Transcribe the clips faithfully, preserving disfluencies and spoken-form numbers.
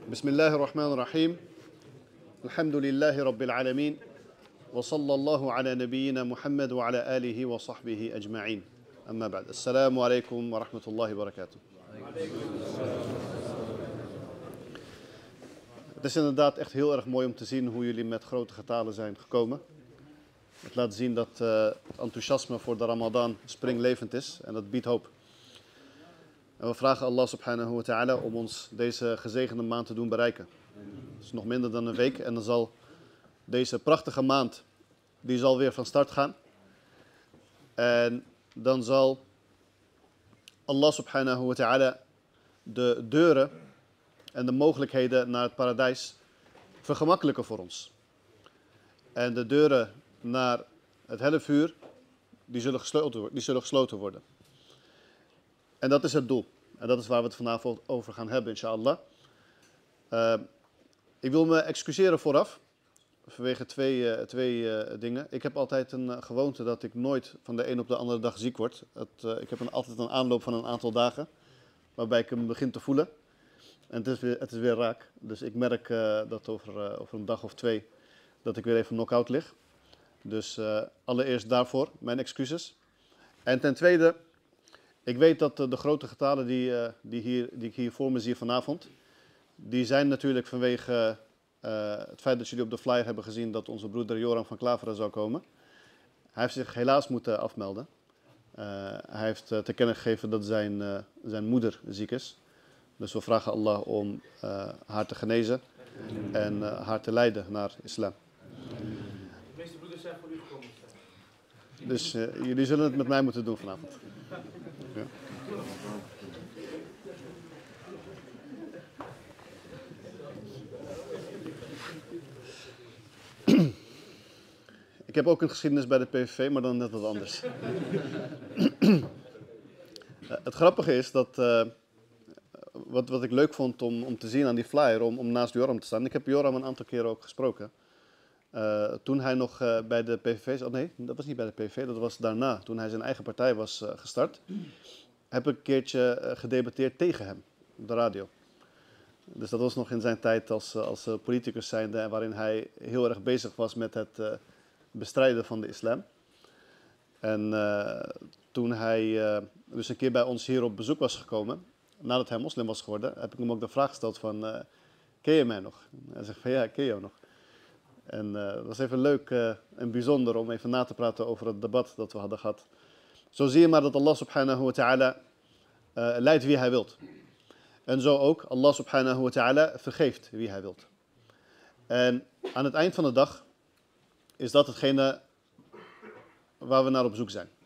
بسم الله الرحمن الرحيم الحمد لله رب العالمين وصلى الله على نبينا محمد وعلى آله وصحبه أجمعين أما بعد السلام عليكم ورحمة الله وبركاته. Het is inderdaad echt heel erg mooi om te zien hoe jullie met grote getalen zijn gekomen. Het laat zien dat uh, het enthousiasme voor de Ramadan springlevend is en dat biedt hoop. En we vragen Allah subhanahu wa ta'ala om ons deze gezegende maand te doen bereiken. Het is nog minder dan een week en dan zal deze prachtige maand, die zal weer van start gaan. En dan zal Allah subhanahu wa ta'ala de deuren en de mogelijkheden naar het paradijs vergemakkelijken voor ons. En de deuren naar het hellevuur, die zullen gesloten, die zullen gesloten worden. En dat is het doel. En dat is waar we het vanavond over gaan hebben, inshallah. Uh, ik wil me excuseren vooraf, vanwege twee, uh, twee uh, dingen. Ik heb altijd een uh, gewoonte dat ik nooit van de een op de andere dag ziek word. Het, uh, ik heb een, altijd een aanloop van een aantal dagen, waarbij ik hem begin te voelen. En het is weer, het is weer raak. Dus ik merk uh, dat over, uh, over een dag of twee, dat ik weer even knock-out lig. Dus uh, allereerst daarvoor mijn excuses. En ten tweede, ik weet dat uh, de grote getalen die, uh, die, hier, die ik hier voor me zie vanavond, die zijn natuurlijk vanwege uh, het feit dat jullie op de flyer hebben gezien dat onze broeder Joram van Klaveren zou komen. Hij heeft zich helaas moeten afmelden. Uh, hij heeft uh, te kennen gegeven dat zijn, uh, zijn moeder ziek is. Dus we vragen Allah om uh, haar te genezen en uh, haar te leiden naar islam. De meeste broeders zijn voor u gekomen. Dus uh, jullie zullen het met mij moeten doen vanavond. Ja. Ik heb ook een geschiedenis bij de P V V, maar dan net wat anders. uh, het grappige is dat, uh, wat, wat ik leuk vond om, om te zien aan die flyer, om, om naast Joram te staan. Ik heb Joram een aantal keren ook gesproken. Uh, toen hij nog uh, bij de P V V zat, nee, dat was niet bij de P V V, dat was daarna, toen hij zijn eigen partij was uh, gestart, heb ik een keertje uh, gedebatteerd tegen hem op de radio. Dus dat was nog in zijn tijd als, als uh, politicus zijnde, waarin hij heel erg bezig was met het uh, bestrijden van de islam. En uh, toen hij uh, dus een keer bij ons hier op bezoek was gekomen, nadat hij moslim was geworden, heb ik hem ook de vraag gesteld van, uh, ken je mij nog? Hij zegt van ja, ik ken jou nog. En uh, het was even leuk uh, en bijzonder om even na te praten over het debat dat we hadden gehad. Zo zie je maar dat Allah subhanahu wa ta'ala uh, leidt wie hij wilt. En zo ook Allah subhanahu wa ta'ala vergeeft wie hij wilt. En aan het eind van de dag is dat hetgene waar we naar op zoek zijn.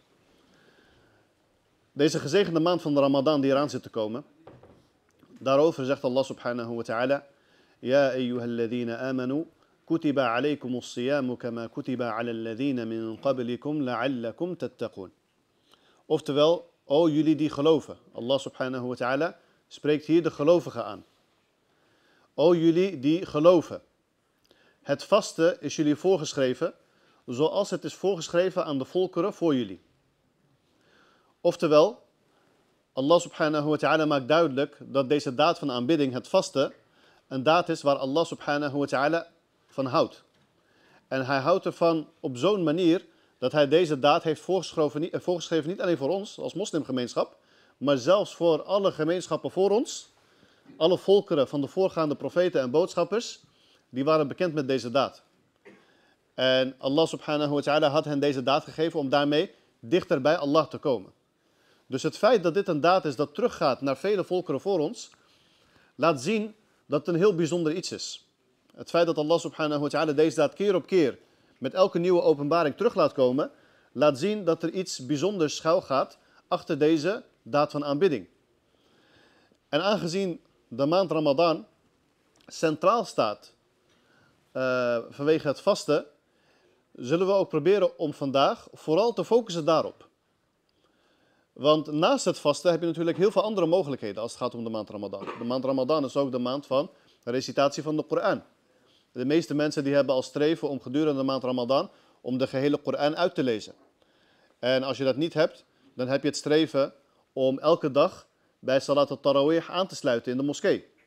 Deze gezegende maand van de Ramadan die eraan zit te komen, daarover zegt Allah subhanahu wa ta'ala: Ja ayyuhalladhina amanu كتب عليكم الصيام كما كتب على الذين من قبلكم لعلكم تتقون. Oftewel, o jullie die geloven. Allah subhanahu wa ta'ala spreekt hier de gelovigen aan. O jullie die geloven. Het vasten is jullie voorgeschreven, zoals het is voorgeschreven aan de volkeren voor jullie. Oftewel, Allah subhanahu wa ta'ala maakt duidelijk dat deze daad van aanbidding, het vasten, een daad is waar Allah subhanahu wa ta'ala van houdt. En hij houdt ervan op zo'n manier dat hij deze daad heeft voorgeschreven niet, voorgeschreven niet alleen voor ons als moslimgemeenschap, maar zelfs voor alle gemeenschappen voor ons, alle volkeren van de voorgaande profeten en boodschappers, die waren bekend met deze daad. En Allah subhanahu wa ta'ala had hen deze daad gegeven om daarmee dichter bij Allah te komen. Dus het feit dat dit een daad is dat teruggaat naar vele volkeren voor ons, laat zien dat het een heel bijzonder iets is. Het feit dat Allah subhanahu wa ta'ala deze daad keer op keer met elke nieuwe openbaring terug laat komen, laat zien dat er iets bijzonders schuil gaat achter deze daad van aanbidding. En aangezien de maand Ramadan centraal staat uh, vanwege het vasten, zullen we ook proberen om vandaag vooral te focussen daarop. Want naast het vasten heb je natuurlijk heel veel andere mogelijkheden als het gaat om de maand Ramadan. De maand Ramadan is ook de maand van de recitatie van de Koran. De meeste mensen die hebben als streven om gedurende de maand Ramadan om de gehele Koran uit te lezen. En als je dat niet hebt, dan heb je het streven om elke dag bij Salat al-Tarawih aan te sluiten in de moskee.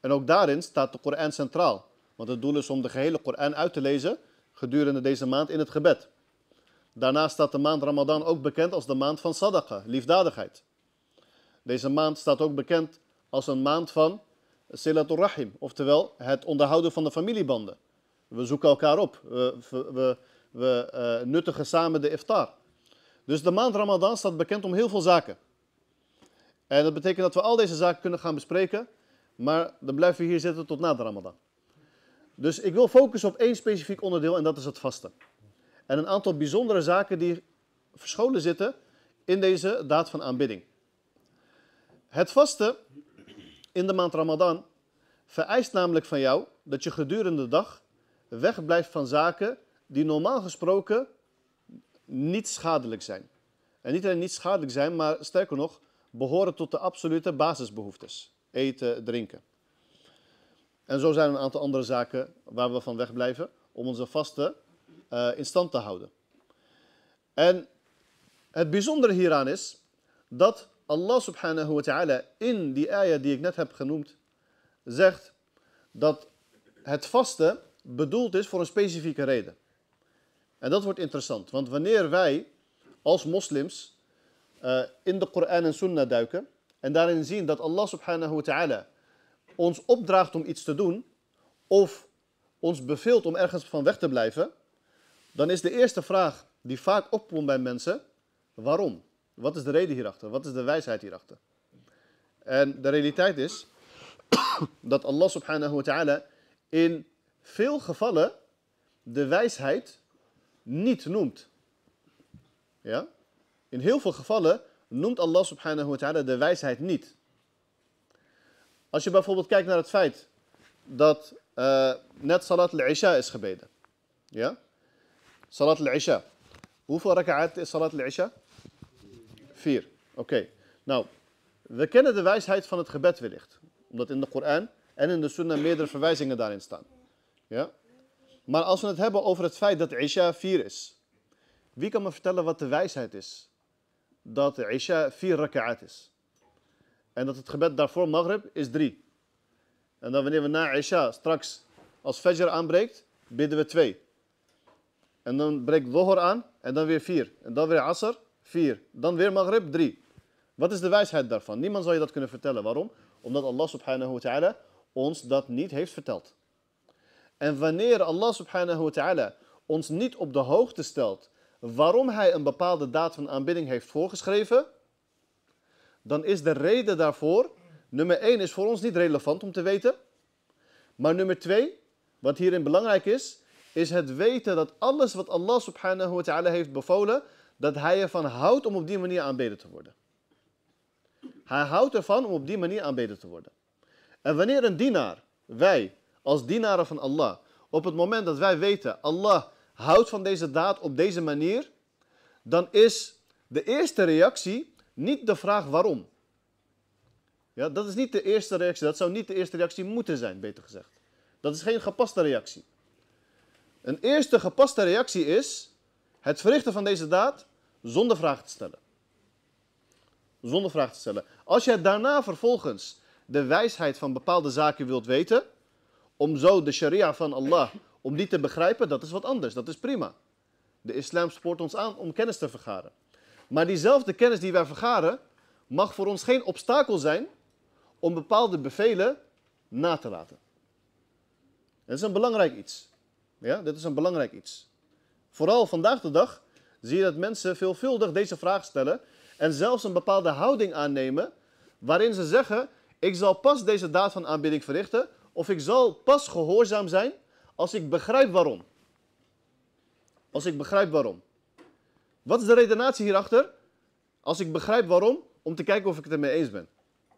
En ook daarin staat de Koran centraal. Want het doel is om de gehele Koran uit te lezen gedurende deze maand in het gebed. Daarnaast staat de maand Ramadan ook bekend als de maand van sadaqa, liefdadigheid. Deze maand staat ook bekend als een maand van silatul rahim, oftewel het onderhouden van de familiebanden. We zoeken elkaar op, we, we, we uh, nuttigen samen de iftar. Dus de maand Ramadan staat bekend om heel veel zaken. En dat betekent dat we al deze zaken kunnen gaan bespreken, maar dan blijven we hier zitten tot na de Ramadan. Dus ik wil focussen op één specifiek onderdeel en dat is het vasten. En een aantal bijzondere zaken die verscholen zitten in deze daad van aanbidding. Het vasten in de maand Ramadan vereist namelijk van jou dat je gedurende de dag wegblijft van zaken die normaal gesproken niet schadelijk zijn. En niet alleen niet schadelijk zijn, maar sterker nog, behoren tot de absolute basisbehoeftes. Eten, drinken. En zo zijn er een aantal andere zaken waar we van wegblijven om onze vasten uh, in stand te houden. En het bijzondere hieraan is dat Allah subhanahu wa ta'ala in die ayah die ik net heb genoemd zegt dat het vasten bedoeld is voor een specifieke reden. En dat wordt interessant, want wanneer wij als moslims uh, in de Koran en Sunnah duiken en daarin zien dat Allah subhanahu wa ta'ala ons opdraagt om iets te doen of ons beveelt om ergens van weg te blijven, dan is de eerste vraag die vaak opkomt bij mensen, waarom? Wat is de reden hierachter? Wat is de wijsheid hierachter? En de realiteit is dat Allah subhanahu wa ta'ala in veel gevallen de wijsheid niet noemt. Ja? In heel veel gevallen noemt Allah subhanahu wa ta'ala de wijsheid niet. Als je bijvoorbeeld kijkt naar het feit dat uh, net Salat al-Isha is gebeden. Ja? Salat al-Isha. Hoeveel raka'at is Salat al-Isha? Vier. Oké. Okay. Nou, we kennen de wijsheid van het gebed wellicht. Omdat in de Koran en in de Sunnah meerdere verwijzingen daarin staan. Ja? Maar als we het hebben over het feit dat Isha vier is. Wie kan me vertellen wat de wijsheid is? Dat Isha vier raka'at is. En dat het gebed daarvoor Maghrib is drie. En dan wanneer we na Isha straks als Fajr aanbreekt, bidden we twee. En dan breekt Dhuhr aan en dan weer vier. En dan weer Asr, vier. Dan weer Maghrib, drie. Wat is de wijsheid daarvan? Niemand zal je dat kunnen vertellen. Waarom? Omdat Allah subhanahu wa ta'ala ons dat niet heeft verteld. En wanneer Allah subhanahu wa ta'ala ons niet op de hoogte stelt waarom hij een bepaalde daad van aanbidding heeft voorgeschreven, dan is de reden daarvoor, nummer één is voor ons niet relevant om te weten. Maar nummer twee, wat hierin belangrijk is, is het weten dat alles wat Allah subhanahu wa ta'ala heeft bevolen, dat hij ervan houdt om op die manier aanbeden te worden. Hij houdt ervan om op die manier aanbeden te worden. En wanneer een dienaar, wij als dienaren van Allah, op het moment dat wij weten, Allah houdt van deze daad op deze manier, dan is de eerste reactie niet de vraag waarom. Ja, dat is niet de eerste reactie. Dat zou niet de eerste reactie moeten zijn, beter gezegd. Dat is geen gepaste reactie. Een eerste gepaste reactie is het verrichten van deze daad zonder vraag te stellen. Zonder vraag te stellen. Als je daarna vervolgens de wijsheid van bepaalde zaken wilt weten, om zo de sharia van Allah, om die te begrijpen, dat is wat anders. Dat is prima. De islam spoort ons aan om kennis te vergaren. Maar diezelfde kennis die wij vergaren, mag voor ons geen obstakel zijn om bepaalde bevelen na te laten. Dat is een belangrijk iets. Ja, dit is een belangrijk iets. Vooral vandaag de dag zie je dat mensen veelvuldig deze vraag stellen en zelfs een bepaalde houding aannemen waarin ze zeggen, ik zal pas deze daad van aanbidding verrichten of ik zal pas gehoorzaam zijn als ik begrijp waarom. Als ik begrijp waarom. Wat is de redenatie hierachter? Als ik begrijp waarom, om te kijken of ik het ermee eens ben.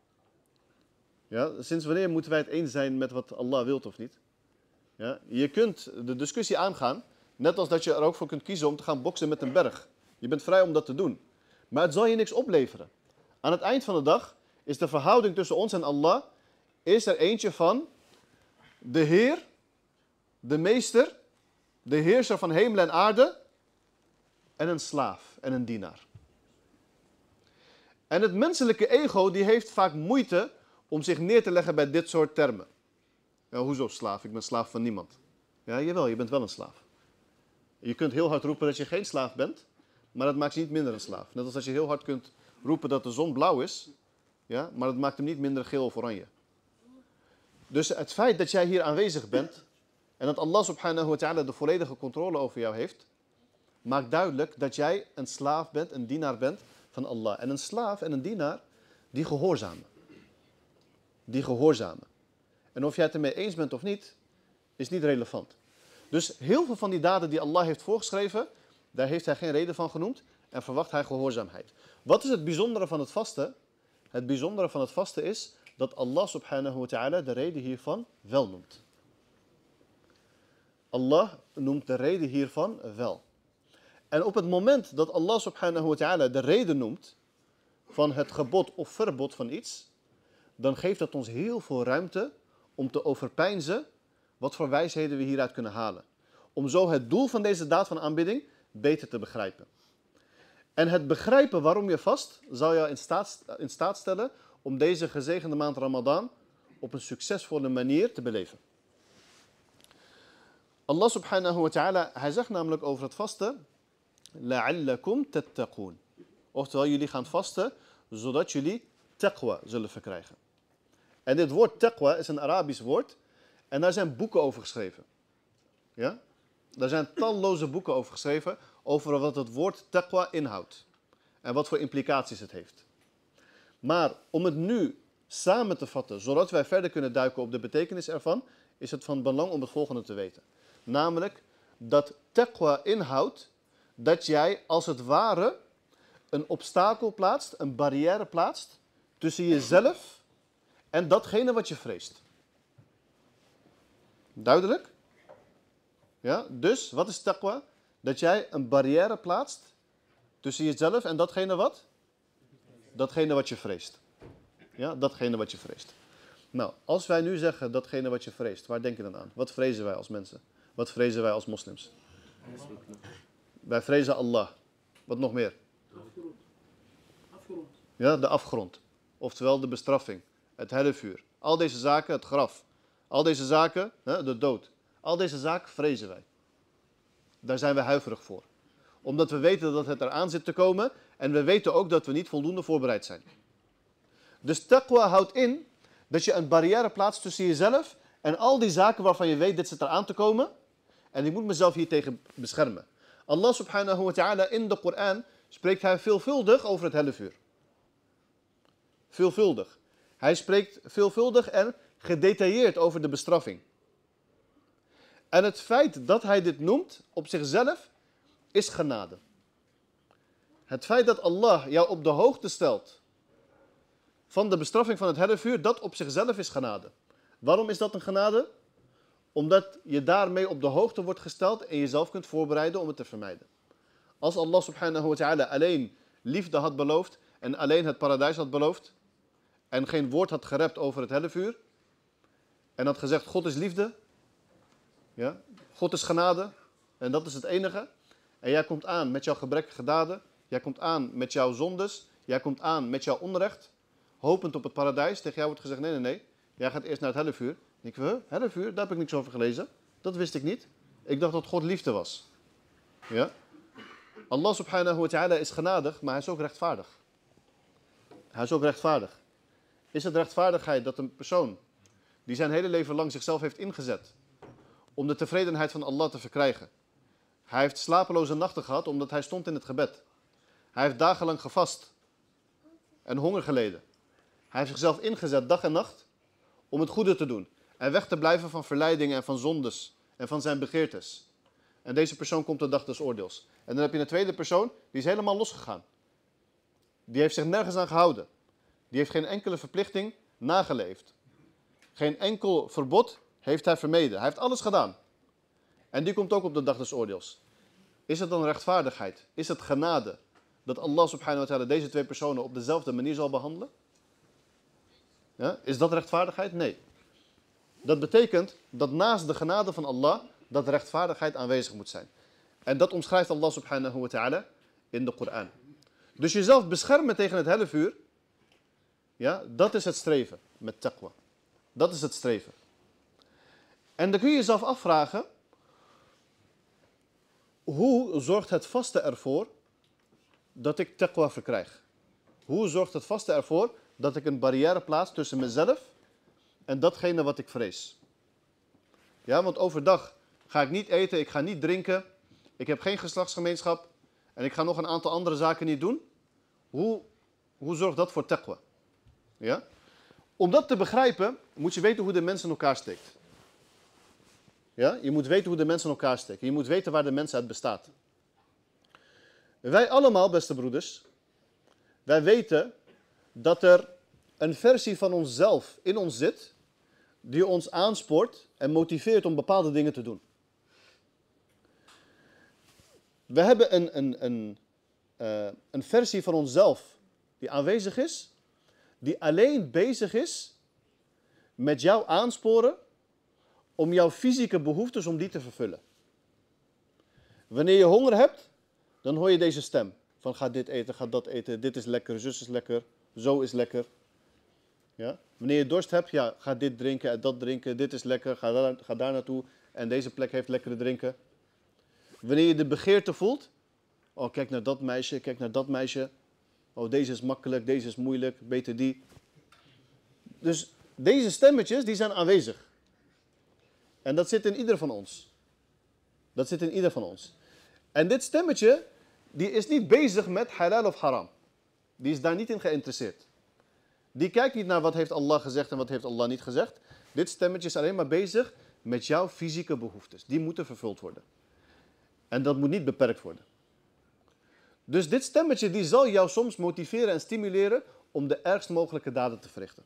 Ja, sinds wanneer moeten wij het eens zijn met wat Allah wilt of niet? Ja, je kunt de discussie aangaan, net als dat je er ook voor kunt kiezen om te gaan boksen met een berg. Je bent vrij om dat te doen. Maar het zal je niks opleveren. Aan het eind van de dag is de verhouding tussen ons en Allah, is er eentje van de Heer, de Meester, de Heerser van hemel en aarde en een slaaf en een dienaar. En het menselijke ego die heeft vaak moeite om zich neer te leggen bij dit soort termen. Ja, hoezo slaaf? Ik ben slaaf van niemand. Ja, jawel, je bent wel een slaaf. Je kunt heel hard roepen dat je geen slaaf bent, maar dat maakt je niet minder een slaaf. Net als dat je heel hard kunt roepen dat de zon blauw is, ja, maar dat maakt hem niet minder geel of oranje. Dus het feit dat jij hier aanwezig bent en dat Allah subhanahu wa ta'ala de volledige controle over jou heeft, maakt duidelijk dat jij een slaaf bent, een dienaar bent van Allah. En een slaaf en een dienaar, die gehoorzamen. Die gehoorzamen. En of jij het ermee eens bent of niet, is niet relevant. Dus heel veel van die daden die Allah heeft voorgeschreven, daar heeft hij geen reden van genoemd en verwacht hij gehoorzaamheid. Wat is het bijzondere van het vasten? Het bijzondere van het vasten is dat Allah subhanahu wa ta'ala de reden hiervan wel noemt. Allah noemt de reden hiervan wel. En op het moment dat Allah subhanahu wa ta'ala de reden noemt van het gebod of verbod van iets, dan geeft dat ons heel veel ruimte om te overpeinzen wat voor wijsheden we hieruit kunnen halen. Om zo het doel van deze daad van aanbidding beter te begrijpen. En het begrijpen waarom je vast zal jou in staat, in staat stellen om deze gezegende maand Ramadan op een succesvolle manier te beleven. Allah subhanahu wa ta'ala, hij zegt namelijk over het vasten, la'allakum tattaqoon. Oftewel, jullie gaan vasten, zodat jullie taqwa zullen verkrijgen. En dit woord taqwa is een Arabisch woord en daar zijn boeken over geschreven. Ja? Daar zijn talloze boeken over geschreven over wat het woord taqwa inhoudt. En wat voor implicaties het heeft. Maar om het nu samen te vatten, zodat wij verder kunnen duiken op de betekenis ervan, is het van belang om het volgende te weten. Namelijk dat taqwa inhoudt dat jij als het ware een obstakel plaatst, een barrière plaatst tussen jezelf en datgene wat je vreest. Duidelijk? Ja, dus wat is taqwa? Dat jij een barrière plaatst tussen jezelf en datgene wat? Datgene wat je vreest. Ja, datgene wat je vreest. Nou, als wij nu zeggen datgene wat je vreest, waar denk je dan aan? Wat vrezen wij als mensen? Wat vrezen wij als moslims? Wij vrezen Allah. Wat nog meer? Afgerond. Afgerond. Ja, de afgrond. Oftewel de bestraffing, het hellevuur. Al deze zaken, het graf. Al deze zaken, de dood. Al deze zaken vrezen wij. Daar zijn we huiverig voor. Omdat we weten dat het eraan zit te komen en we weten ook dat we niet voldoende voorbereid zijn. Dus taqwa houdt in dat je een barrière plaatst tussen jezelf en al die zaken waarvan je weet dit zit eraan te komen. En ik moet mezelf hier tegen beschermen. Allah subhanahu wa ta'ala in de Koran spreekt hij veelvuldig over het hellevuur. Veelvuldig. Hij spreekt veelvuldig en gedetailleerd over de bestraffing. En het feit dat hij dit noemt op zichzelf is genade. Het feit dat Allah jou op de hoogte stelt van de bestraffing van het hellevuur, dat op zichzelf is genade. Waarom is dat een genade? Omdat je daarmee op de hoogte wordt gesteld en jezelf kunt voorbereiden om het te vermijden. Als Allah subhanahu wa ta'ala alleen liefde had beloofd en alleen het paradijs had beloofd en geen woord had gerept over het hellevuur en had gezegd God is liefde, ja, God is genade en dat is het enige. En jij komt aan met jouw gebrekkige daden, jij komt aan met jouw zondes, jij komt aan met jouw onrecht, hopend op het paradijs. Tegen jou wordt gezegd nee, nee, nee, jij gaat eerst naar het hellevuur. Ik denk, huh, hellevuur, daar heb ik niks over gelezen. Dat wist ik niet. Ik dacht dat God liefde was. Ja? Allah subhanahu wa ta'ala is genadig, maar hij is ook rechtvaardig. Hij is ook rechtvaardig. Is het rechtvaardigheid dat een persoon die zijn hele leven lang zichzelf heeft ingezet om de tevredenheid van Allah te verkrijgen. Hij heeft slapeloze nachten gehad omdat hij stond in het gebed. Hij heeft dagenlang gevast en honger geleden. Hij heeft zichzelf ingezet dag en nacht om het goede te doen. En weg te blijven van verleidingen en van zondes en van zijn begeertes. En deze persoon komt de dag des oordeels. En dan heb je een tweede persoon, die is helemaal losgegaan. Die heeft zich nergens aan gehouden. Die heeft geen enkele verplichting nageleefd. Geen enkel verbod heeft hij vermeden. Hij heeft alles gedaan. En die komt ook op de dag des oordeels. Is het dan rechtvaardigheid? Is het genade dat Allah subhanahu wa ta'ala deze twee personen op dezelfde manier zal behandelen? Ja? Is dat rechtvaardigheid? Nee. Dat betekent dat naast de genade van Allah, dat rechtvaardigheid aanwezig moet zijn. En dat omschrijft Allah subhanahu wa ta'ala in de Koran. Dus jezelf beschermen tegen het hellevuur Ja, dat is het streven met taqwa. Dat is het streven. En dan kun je jezelf afvragen, hoe zorgt het vasten ervoor dat ik taqwa verkrijg? Hoe zorgt het vasten ervoor dat ik een barrière plaats tussen mezelf en datgene wat ik vrees? Ja, want overdag ga ik niet eten, ik ga niet drinken, ik heb geen geslachtsgemeenschap en ik ga nog een aantal andere zaken niet doen. Hoe, hoe zorgt dat voor taqwa? Ja? Om dat te begrijpen, moet je weten hoe de mens in elkaar steekt. Ja? Je moet weten hoe de mens in elkaar steken. Je moet weten waar de mens uit bestaat. Wij allemaal, beste broeders, wij weten dat er een versie van onszelf in ons zit, die ons aanspoort en motiveert om bepaalde dingen te doen. We hebben een, een, een, uh, een versie van onszelf die aanwezig is, die alleen bezig is met jou aansporen om jouw fysieke behoeftes, om die te vervullen. Wanneer je honger hebt, dan hoor je deze stem. Van ga dit eten, ga dat eten, dit is lekker, zus is lekker, zo is lekker. Ja? Wanneer je dorst hebt, ja, ga dit drinken en dat drinken, dit is lekker, ga daar, ga daar naartoe en deze plek heeft lekkere drinken. Wanneer je de begeerte voelt, oh kijk naar dat meisje, kijk naar dat meisje. Oh deze is makkelijk, deze is moeilijk, beter die. Dus deze stemmetjes, die zijn aanwezig. En dat zit in ieder van ons. Dat zit in ieder van ons. En dit stemmetje, die is niet bezig met halal of haram. Die is daar niet in geïnteresseerd. Die kijkt niet naar wat heeft Allah gezegd en wat heeft Allah niet gezegd. Dit stemmetje is alleen maar bezig met jouw fysieke behoeftes. Die moeten vervuld worden. En dat moet niet beperkt worden. Dus dit stemmetje die zal jou soms motiveren en stimuleren om de ergst mogelijke daden te verrichten.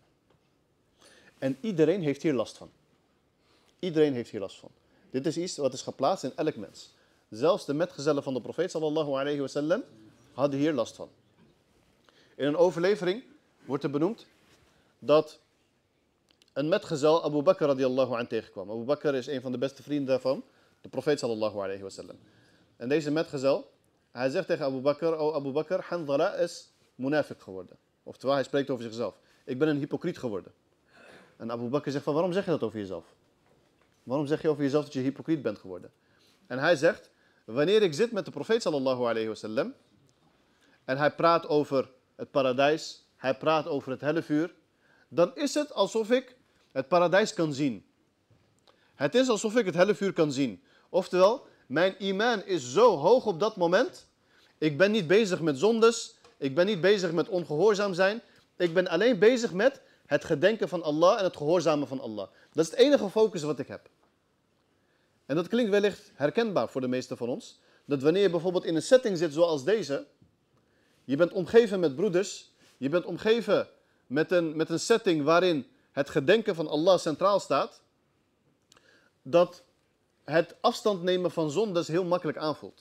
En iedereen heeft hier last van. Iedereen heeft hier last van. Dit is iets wat is geplaatst in elk mens. Zelfs de metgezellen van de profeet sallallahu alayhi wa sallam hadden hier last van. In een overlevering wordt er benoemd dat een metgezel Abu Bakr radiallahu an tegenkwam. Abu Bakr is een van de beste vrienden van de profeet sallallahu alayhi wa sallam. En deze metgezel, hij zegt tegen Abu Bakr, oh Abu Bakr, Hanzala is munafiq geworden. Oftewel, hij spreekt over zichzelf. Ik ben een hypocriet geworden. En Abu Bakr zegt van, waarom zeg je dat over jezelf? Waarom zeg je over jezelf dat je hypocriet bent geworden? En hij zegt, wanneer ik zit met de profeet sallallahu alayhi wa sallam en hij praat over het paradijs, hij praat over het hellevuur, dan is het alsof ik het paradijs kan zien. Het is alsof ik het hellevuur kan zien. Oftewel, mijn iman is zo hoog op dat moment. Ik ben niet bezig met zondes. Ik ben niet bezig met ongehoorzaam zijn. Ik ben alleen bezig met het gedenken van Allah en het gehoorzamen van Allah. Dat is het enige focus wat ik heb. En dat klinkt wellicht herkenbaar voor de meesten van ons. Dat wanneer je bijvoorbeeld in een setting zit zoals deze. Je bent omgeven met broeders. Je bent omgeven met een, met een setting waarin het gedenken van Allah centraal staat. Dat het afstand nemen van zondes heel makkelijk aanvoelt.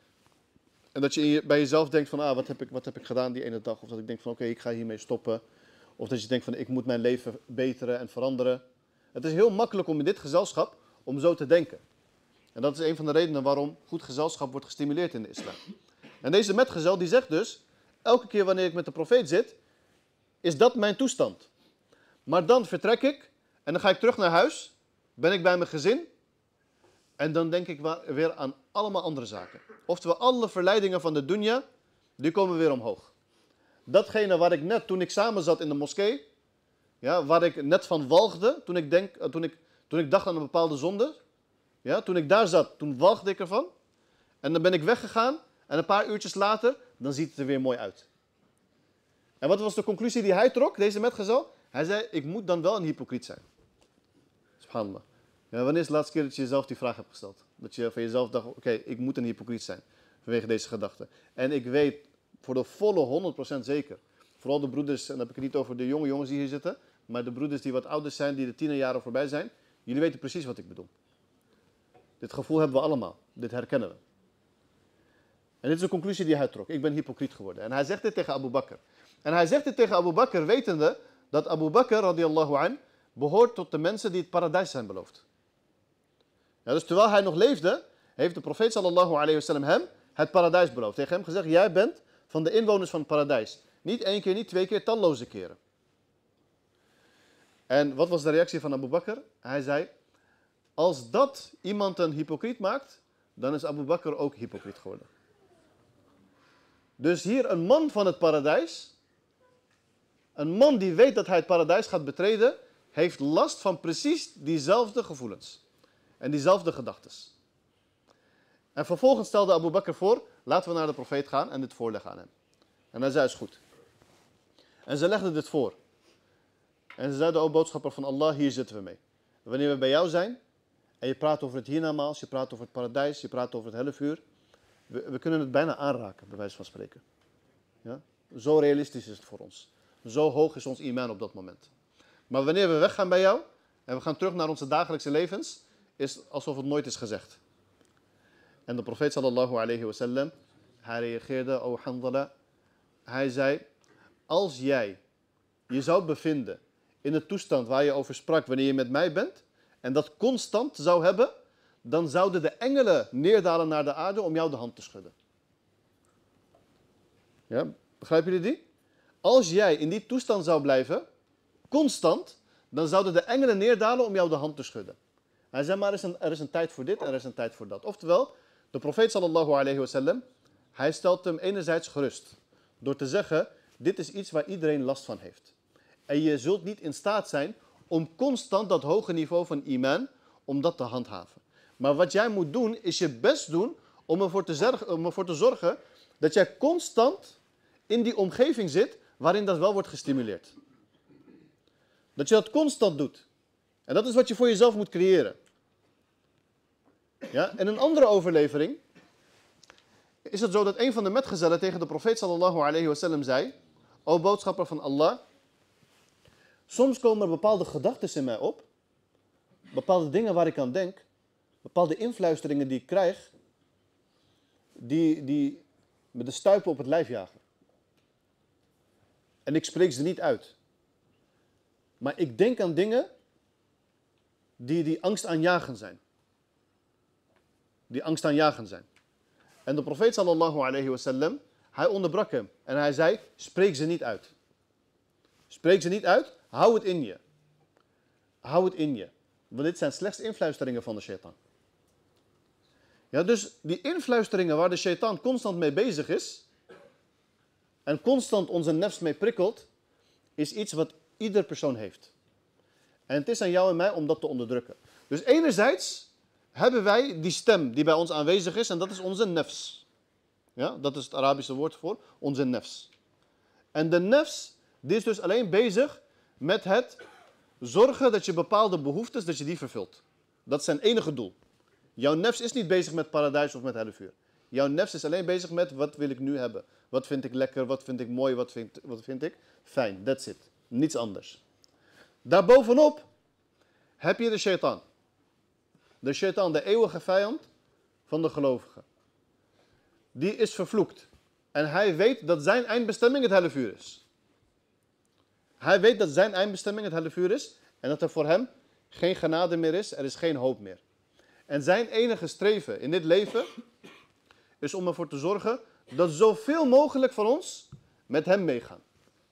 En dat je, in je bij jezelf denkt van, ah, wat heb ik, wat heb ik gedaan die ene dag? Of dat ik denk van, oké, okay, ik ga hiermee stoppen. Of dat je denkt van, ik moet mijn leven beteren en veranderen. Het is heel makkelijk om in dit gezelschap, om zo te denken. En dat is een van de redenen waarom goed gezelschap wordt gestimuleerd in de islam. En deze metgezel die zegt dus, elke keer wanneer ik met de profeet zit, is dat mijn toestand. Maar dan vertrek ik en dan ga ik terug naar huis, ben ik bij mijn gezin en dan denk ik weer aan allemaal andere zaken. Oftewel, alle verleidingen van de dunya, die komen weer omhoog. Datgene waar ik net, toen ik samen zat in de moskee, ja, waar ik net van walgde, toen ik, denk, toen ik, toen ik dacht aan een bepaalde zonde, ja, toen ik daar zat, toen walgde ik ervan. En dan ben ik weggegaan en een paar uurtjes later, dan ziet het er weer mooi uit. En wat was de conclusie die hij trok, deze metgezel? Hij zei, ik moet dan wel een hypocriet zijn. Subhanallah. Ja, wanneer is de laatste keer dat je jezelf die vraag hebt gesteld? Dat je van jezelf dacht, oké, okay, ik moet een hypocriet zijn. Vanwege deze gedachte. En ik weet voor de volle honderd procent zeker. Vooral de broeders, en dan heb ik het niet over de jonge jongens die hier zitten. Maar de broeders die wat ouder zijn, die de tienerjaren voorbij zijn. Jullie weten precies wat ik bedoel. Dit gevoel hebben we allemaal. Dit herkennen we. En dit is de conclusie die hij trok. Ik ben hypocriet geworden. En hij zegt dit tegen Abu Bakr. En hij zegt dit tegen Abu Bakr wetende dat Abu Bakr radiallahu an behoort tot de mensen die het paradijs zijn beloofd. Ja, dus terwijl hij nog leefde, heeft de profeet sallallahu alayhi wa sallam hem het paradijs beloofd. Tegen hem gezegd, jij bent van de inwoners van het paradijs. Niet één keer, niet twee keer, talloze keren. En wat was de reactie van Abu Bakr? Hij zei, als dat iemand een hypocriet maakt, dan is Abu Bakr ook hypocriet geworden. Dus hier een man van het paradijs, een man die weet dat hij het paradijs gaat betreden, heeft last van precies diezelfde gevoelens. En diezelfde gedachtes. En vervolgens stelde Abu Bakr voor, laten we naar de profeet gaan en dit voorleggen aan hem. En hij zei, is goed. En ze legden dit voor. En ze zeiden, o boodschapper van Allah, hier zitten we mee. Wanneer we bij jou zijn, en je praat over het hiernamaals, je praat over het paradijs, je praat over het hellevuur. We, we kunnen het bijna aanraken, bij wijze van spreken. Ja? Zo realistisch is het voor ons. Zo hoog is ons iman op dat moment. Maar wanneer we weggaan bij jou, en we gaan terug naar onze dagelijkse levens, is het alsof het nooit is gezegd. En de profeet sallallahu alayhi wa sallam, hij reageerde, o Handala, hij zei, als jij je zou bevinden in een toestand waar je over sprak wanneer je met mij bent, en dat constant zou hebben, dan zouden de engelen neerdalen naar de aarde om jou de hand te schudden. Ja, begrijpen jullie die? Als jij in die toestand zou blijven, constant, dan zouden de engelen neerdalen om jou de hand te schudden. Hij zei, maar er is, een, er is een tijd voor dit en er is een tijd voor dat. Oftewel, de profeet sallallahu alayhi wa sallam, hij stelt hem enerzijds gerust. Door te zeggen, dit is iets waar iedereen last van heeft. En je zult niet in staat zijn om constant dat hoge niveau van iman, om dat te handhaven. Maar wat jij moet doen, is je best doen om ervoor te, zorgen, om ervoor te zorgen dat jij constant in die omgeving zit waarin dat wel wordt gestimuleerd. Dat je dat constant doet. En dat is wat je voor jezelf moet creëren. Ja? En een andere overlevering is het zo dat een van de metgezellen tegen de profeet sallallahu alayhi wa sallam zei, o boodschapper van Allah, soms komen er bepaalde gedachten in mij op, bepaalde dingen waar ik aan denk, bepaalde influisteringen die ik krijg, die, die me de stuipen op het lijf jagen. En ik spreek ze niet uit. Maar ik denk aan dingen die, die angstaanjagend zijn. Die angstaanjagend zijn. En de profeet sallallahu alayhi wa sallam, hij onderbrak hem. En hij zei, spreek ze niet uit. Spreek ze niet uit, hou het in je. Hou het in je. Want dit zijn slechts influisteringen van de shaitaan. Ja, dus die influisteringen waar de shaitaan constant mee bezig is, en constant onze nefs mee prikkelt, is iets wat ieder persoon heeft. En het is aan jou en mij om dat te onderdrukken. Dus enerzijds hebben wij die stem die bij ons aanwezig is, en dat is onze nefs. Ja, dat is het Arabische woord voor onze nefs. En de nefs, die is dus alleen bezig met het zorgen dat je bepaalde behoeftes, dat je die vervult. Dat is zijn enige doel. Jouw nefs is niet bezig met paradijs of met hellevuur. Jouw nefs is alleen bezig met, wat wil ik nu hebben? Wat vind ik lekker, wat vind ik mooi, wat vind, wat vind ik fijn. That's it. Niets anders. Daarbovenop heb je de shaitaan. De shaitaan, de eeuwige vijand van de gelovigen. Die is vervloekt. En hij weet dat zijn eindbestemming het hellevuur is. Hij weet dat zijn eindbestemming het hellevuur is. En dat er voor hem geen genade meer is. Er is geen hoop meer. En zijn enige streven in dit leven is om ervoor te zorgen dat zoveel mogelijk van ons met hem meegaan.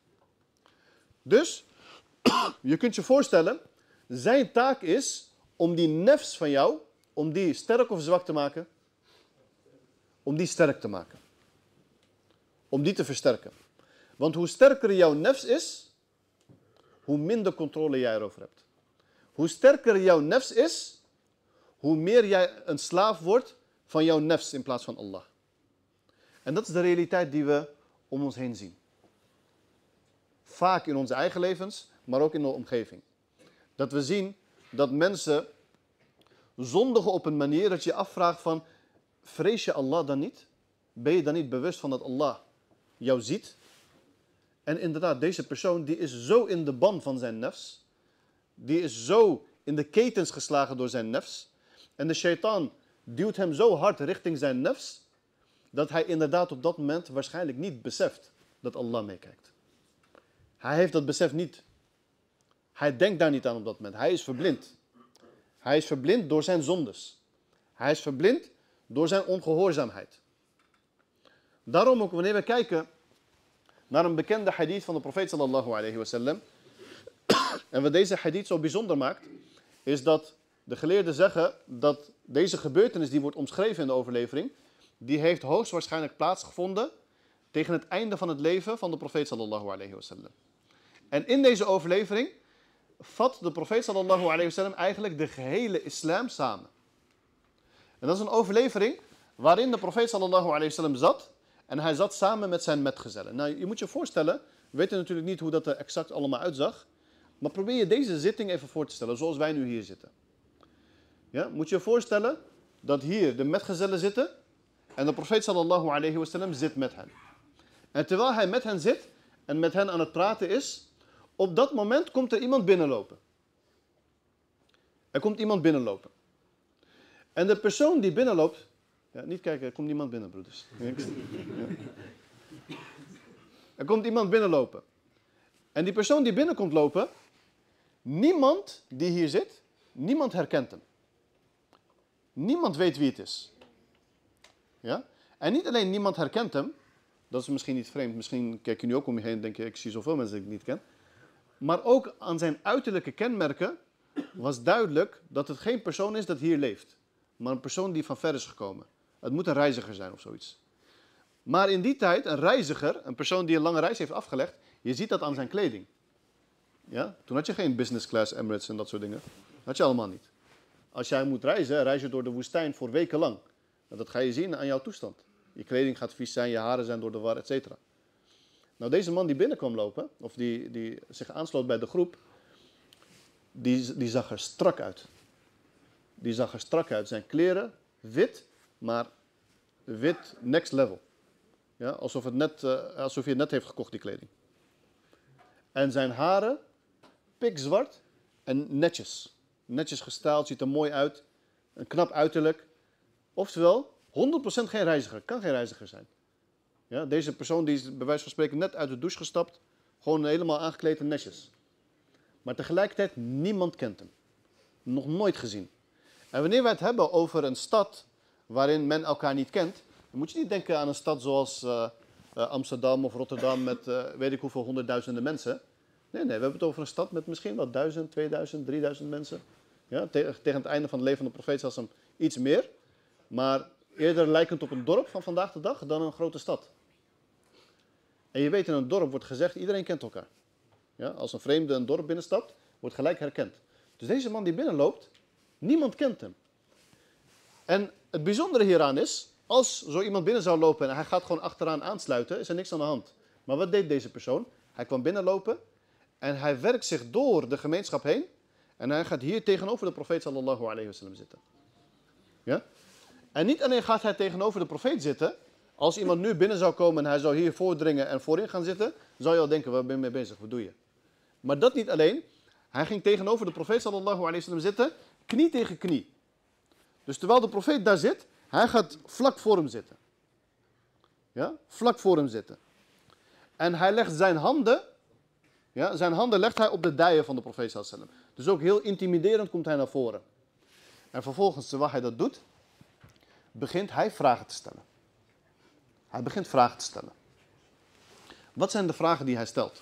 Dus, je kunt je voorstellen, zijn taak is om die nefs van jou, om die sterk of zwak te maken, om die sterk te maken. Om die te versterken. Want hoe sterker jouw nefs is, hoe minder controle jij erover hebt. Hoe sterker jouw nefs is, hoe meer jij een slaaf wordt van jouw nefs in plaats van Allah. En dat is de realiteit die we om ons heen zien. Vaak in onze eigen levens, maar ook in de omgeving. Dat we zien dat mensen zondigen op een manier dat je afvraagt van, vrees je Allah dan niet? Ben je dan niet bewust van dat Allah jou ziet? En inderdaad, deze persoon die is zo in de ban van zijn nefs. Die is zo in de ketens geslagen door zijn nefs. En de shaitaan duwt hem zo hard richting zijn nefs, dat hij inderdaad op dat moment waarschijnlijk niet beseft dat Allah meekijkt. Hij heeft dat besef niet. Hij denkt daar niet aan op dat moment. Hij is verblind. Hij is verblind door zijn zondes. Hij is verblind door zijn ongehoorzaamheid. Daarom ook wanneer we kijken naar een bekende hadith van de profeet sallallahu alayhi wa sallam, En wat deze hadith zo bijzonder maakt, is dat de geleerden zeggen dat deze gebeurtenis die wordt omschreven in de overlevering, die heeft hoogstwaarschijnlijk plaatsgevonden tegen het einde van het leven van de profeet sallallahu alayhi wasallam. En in deze overlevering vat de profeet sallallahu alayhi wasallam eigenlijk de gehele islam samen. En dat is een overlevering waarin de profeet sallallahu alayhi wasallam zat en hij zat samen met zijn metgezellen. Nou, je moet je voorstellen, we weten natuurlijk niet hoe dat er exact allemaal uitzag, maar probeer je deze zitting even voor te stellen, zoals wij nu hier zitten. Ja, moet je je voorstellen dat hier de metgezellen zitten en de profeet sallallahu alayhi wasallam zit met hen. En terwijl hij met hen zit en met hen aan het praten is, op dat moment komt er iemand binnenlopen. Er komt iemand binnenlopen. En de persoon die binnenloopt, ja, niet kijken, er komt niemand binnen, broeders. Ja. Er komt iemand binnenlopen. En die persoon die binnenkomt lopen, niemand die hier zit, niemand herkent hem. Niemand weet wie het is. Ja? En niet alleen niemand herkent hem, dat is misschien niet vreemd, misschien kijk je nu ook om je heen en denk je, ik zie zoveel mensen die ik niet ken. Maar ook aan zijn uiterlijke kenmerken was duidelijk dat het geen persoon is dat hier leeft, maar een persoon die van ver is gekomen. Het moet een reiziger zijn of zoiets. Maar in die tijd, een reiziger, een persoon die een lange reis heeft afgelegd, je ziet dat aan zijn kleding. Ja? Toen had je geen business class Emirates en dat soort dingen. Dat had je allemaal niet. Als jij moet reizen, reis je door de woestijn voor weken lang. Dat ga je zien aan jouw toestand. Je kleding gaat vies zijn, je haren zijn door de war, et cetera. Nou, deze man die binnenkwam lopen, of die, die zich aansloot bij de groep, die, die zag er strak uit. Die zag er strak uit. Zijn kleren, wit, maar wit next level. Ja, alsof, het net, uh, alsof hij het net heeft gekocht, die kleding. En zijn haren, pikzwart en netjes. Netjes gestyled, ziet er mooi uit. Een knap uiterlijk. Oftewel, honderd procent geen reiziger. Kan geen reiziger zijn. Ja, deze persoon die is bij wijze van spreken net uit de douche gestapt. Gewoon helemaal aangekleed en netjes. Maar tegelijkertijd, niemand kent hem. Nog nooit gezien. En wanneer wij het hebben over een stad waarin men elkaar niet kent, dan moet je niet denken aan een stad zoals uh, uh, Amsterdam of Rotterdam met uh, weet ik hoeveel honderdduizenden mensen. Nee, nee, we hebben het over een stad met misschien wel duizend, tweeduizend, drieduizend mensen. Ja, tegen, tegen het einde van het leven van de profeet zelfs iets meer. Maar eerder lijkend op een dorp van vandaag de dag dan een grote stad. En je weet, in een dorp wordt gezegd, iedereen kent elkaar. Ja, als een vreemde een dorp binnenstapt, wordt gelijk herkend. Dus deze man die binnenloopt, niemand kent hem. En het bijzondere hieraan is, als zo iemand binnen zou lopen en hij gaat gewoon achteraan aansluiten, is er niks aan de hand. Maar wat deed deze persoon? Hij kwam binnenlopen en hij werkt zich door de gemeenschap heen en hij gaat hier tegenover de profeet sallallahu alayhi wasallam zitten. Ja? En niet alleen gaat hij tegenover de profeet zitten, als iemand nu binnen zou komen en hij zou hier voordringen en voorin gaan zitten, zou je al denken, waar ben je mee bezig, wat doe je? Maar dat niet alleen, hij ging tegenover de profeet sallallahu alayhi wasallam zitten, knie tegen knie. Dus terwijl de profeet daar zit, hij gaat vlak voor hem zitten. Ja, vlak voor hem zitten. En hij legt zijn handen, ja, zijn handen legt hij op de dijen van de profeet sallallahu alayhi wasallam. Dus ook heel intimiderend komt hij naar voren. En vervolgens, terwijl hij dat doet, begint hij vragen te stellen. Hij begint vragen te stellen. Wat zijn de vragen die hij stelt?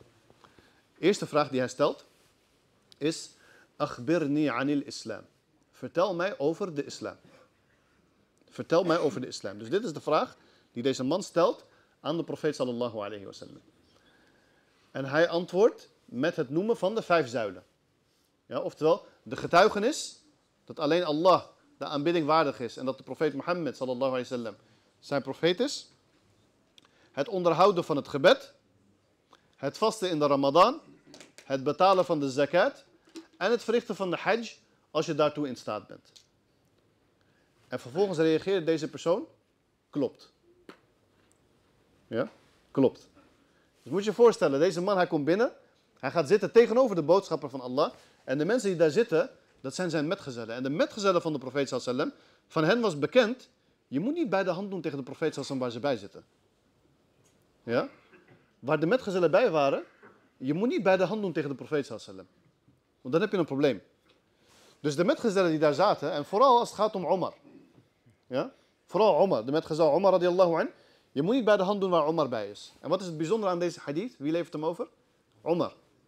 De eerste vraag die hij stelt is: Akhbirni anil islam. Vertel mij over de islam. Vertel mij over de islam. Dus dit is de vraag die deze man stelt aan de profeet sallallahu alayhi wasallam. En hij antwoordt met het noemen van de vijf zuilen. Ja, oftewel, de getuigenis dat alleen Allah de aanbidding waardig is en dat de profeet Mohammed sallallahu alayhi wasallam zijn profeet is. Het onderhouden van het gebed. Het vasten in de Ramadan. Het betalen van de zakat. En het verrichten van de hajj als je daartoe in staat bent. En vervolgens reageert deze persoon. Klopt. Ja, klopt. Dus moet je je voorstellen, deze man hij komt binnen. Hij gaat zitten tegenover de boodschapper van Allah. En de mensen die daar zitten, dat zijn zijn metgezellen. En de metgezellen van de profeet sallallahu alayhi wasallam, van hen was bekend, je moet niet bij de hand doen tegen de profeet sallallahu alayhi wasallam waar ze bij zitten. Ja? Waar de metgezellen bij waren, je moet niet bij de hand doen tegen de profeet sallallahu alayhi wasallam. Want dan heb je een probleem. Dus de metgezellen die daar zaten, en vooral als het gaat om Omar. Ja? Vooral Omar, de metgezel Omar radiyallahu anh. Je moet niet bij de hand doen waar Omar bij is. En wat is het bijzondere aan deze hadith? Wie levert hem over? Omar.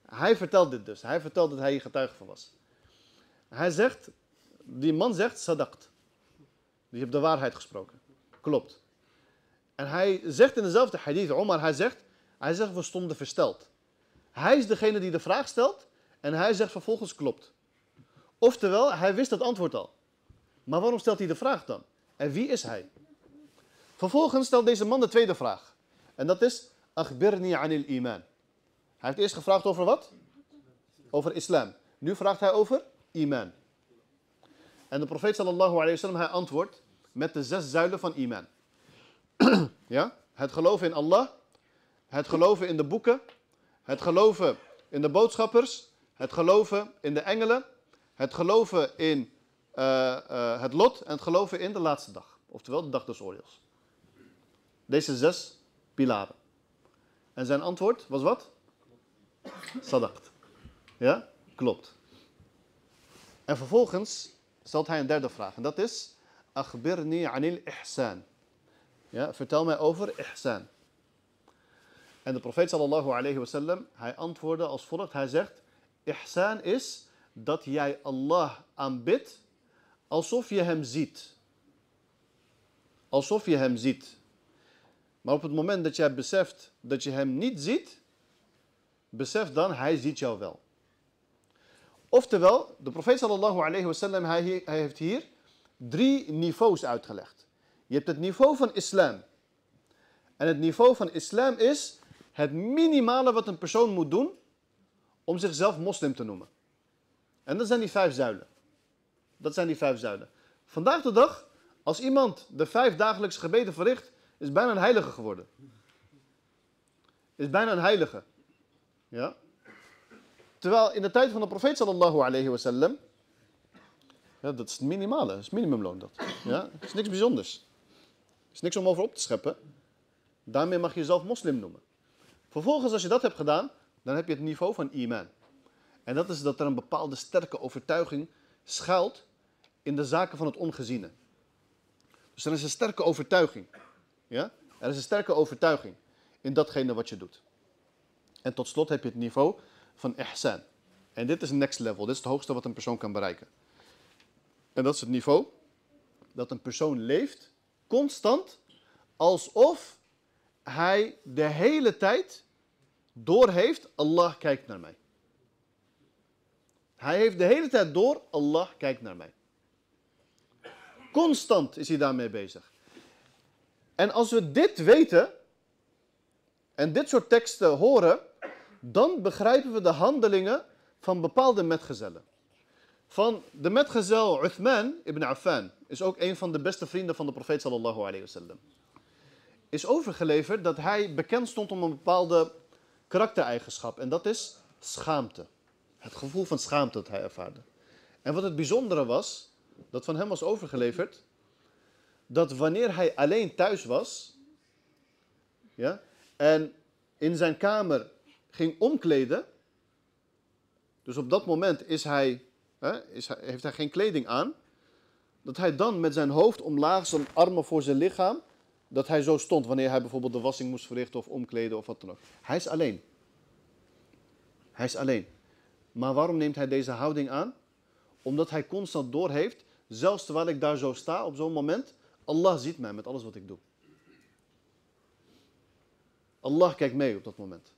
Hij vertelt dit dus. Hij vertelt dat hij hier getuige van was. Hij zegt, die man zegt, sadaqt. Die heeft de waarheid gesproken. Klopt. En hij zegt in dezelfde hadith, Omar, hij zegt, hij zegt, we stonden versteld. Hij is degene die de vraag stelt en hij zegt vervolgens klopt. Oftewel, hij wist het antwoord al. Maar waarom stelt hij de vraag dan? En wie is hij? Vervolgens stelt deze man de tweede vraag. En dat is, akhbirni anil iman. Hij heeft eerst gevraagd over wat? Over islam. Nu vraagt hij over iman. En de profeet sallallahu alayhi wa sallam, hij antwoordt met de zes zuilen van iman. Ja? Het geloven in Allah, het geloven in de boeken, het geloven in de boodschappers, het geloven in de engelen, het geloven in uh, uh, het lot en het geloven in de laatste dag. Oftewel de dag des oordeels. Deze zes pilaren. En zijn antwoord was wat? Sadaqt. Ja? Klopt. En vervolgens stelt hij een derde vraag. En dat is, akhbirni anil ihsan. Ja, vertel mij over ihsan. En de profeet sallallahu alayhi wa sallam, hij antwoordde als volgt. Hij zegt, ihsan is dat jij Allah aanbidt alsof je hem ziet. Alsof je hem ziet. Maar op het moment dat jij beseft dat je hem niet ziet, besef dan, hij ziet jou wel. Oftewel, de profeet sallallahu alayhi wa sallam, hij, hij heeft hier drie niveaus uitgelegd. Je hebt het niveau van islam. En het niveau van islam is het minimale wat een persoon moet doen om zichzelf moslim te noemen. En dat zijn die vijf zuilen. Dat zijn die vijf zuilen. Vandaag de dag, als iemand de vijf dagelijkse gebeden verricht, is bijna een heilige geworden. Is bijna een heilige. Ja? Terwijl in de tijd van de profeet sallallahu alayhi wa sallam, ja, dat is het minimale, dat is minimumloon dat. Ja? Dat is niks bijzonders. Dat is niks om over op te scheppen. Daarmee mag je jezelf moslim noemen. Vervolgens, als je dat hebt gedaan, dan heb je het niveau van iman. En dat is dat er een bepaalde sterke overtuiging schuilt in de zaken van het ongeziene. Dus er is een sterke overtuiging. Ja? Er is een sterke overtuiging in datgene wat je doet. En tot slot heb je het niveau van ihsan. En dit is next level. Dit is het hoogste wat een persoon kan bereiken. En dat is het niveau dat een persoon leeft constant alsof hij de hele tijd doorheeft, Allah kijkt naar mij. Hij heeft de hele tijd door, Allah kijkt naar mij. Constant is hij daarmee bezig. En als we dit weten en dit soort teksten horen, dan begrijpen we de handelingen van bepaalde metgezellen. Van de metgezel Uthman ibn Affan is ook een van de beste vrienden van de profeet sallallahu alayhi wa sallam. Is overgeleverd dat hij bekend stond om een bepaalde karaktereigenschap. En dat is schaamte. Het gevoel van schaamte dat hij ervaarde. En wat het bijzondere was, dat van hem was overgeleverd, dat wanneer hij alleen thuis was, ja, en in zijn kamer ging omkleden, dus op dat moment is hij, hè, is hij, heeft hij geen kleding aan, dat hij dan met zijn hoofd omlaag, zijn armen voor zijn lichaam, dat hij zo stond wanneer hij bijvoorbeeld de wassing moest verrichten of omkleden of wat dan ook. Hij is alleen. Hij is alleen. Maar waarom neemt hij deze houding aan? Omdat hij constant doorheeft, zelfs terwijl ik daar zo sta op zo'n moment, Allah ziet mij met alles wat ik doe. Allah kijkt mee op dat moment.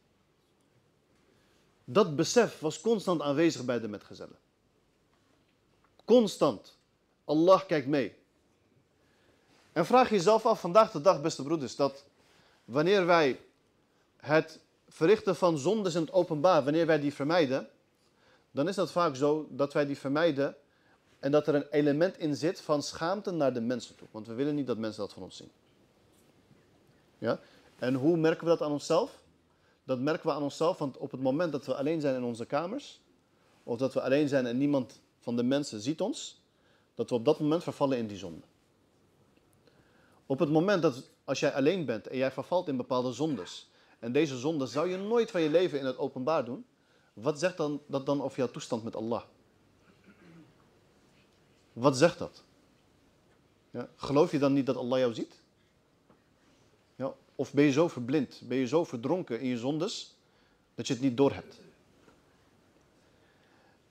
Dat besef was constant aanwezig bij de metgezellen. Constant. Allah kijkt mee. En vraag jezelf af vandaag de dag, beste broeders, dat wanneer wij het verrichten van zondes in het openbaar, wanneer wij die vermijden, dan is dat vaak zo dat wij die vermijden en dat er een element in zit van schaamte naar de mensen toe. Want we willen niet dat mensen dat van ons zien. Ja? En hoe merken we dat aan onszelf? Dat merken we aan onszelf, want op het moment dat we alleen zijn in onze kamers, of dat we alleen zijn en niemand van de mensen ziet ons, dat we op dat moment vervallen in die zonde. Op het moment dat als jij alleen bent en jij vervalt in bepaalde zondes, en deze zonde zou je nooit van je leven in het openbaar doen, wat zegt dan, dat dan over jouw toestand met Allah? Wat zegt dat? Ja, geloof je dan niet dat Allah jou ziet? Ja, of ben je zo verblind, ben je zo verdronken in je zondes, dat je het niet doorhebt?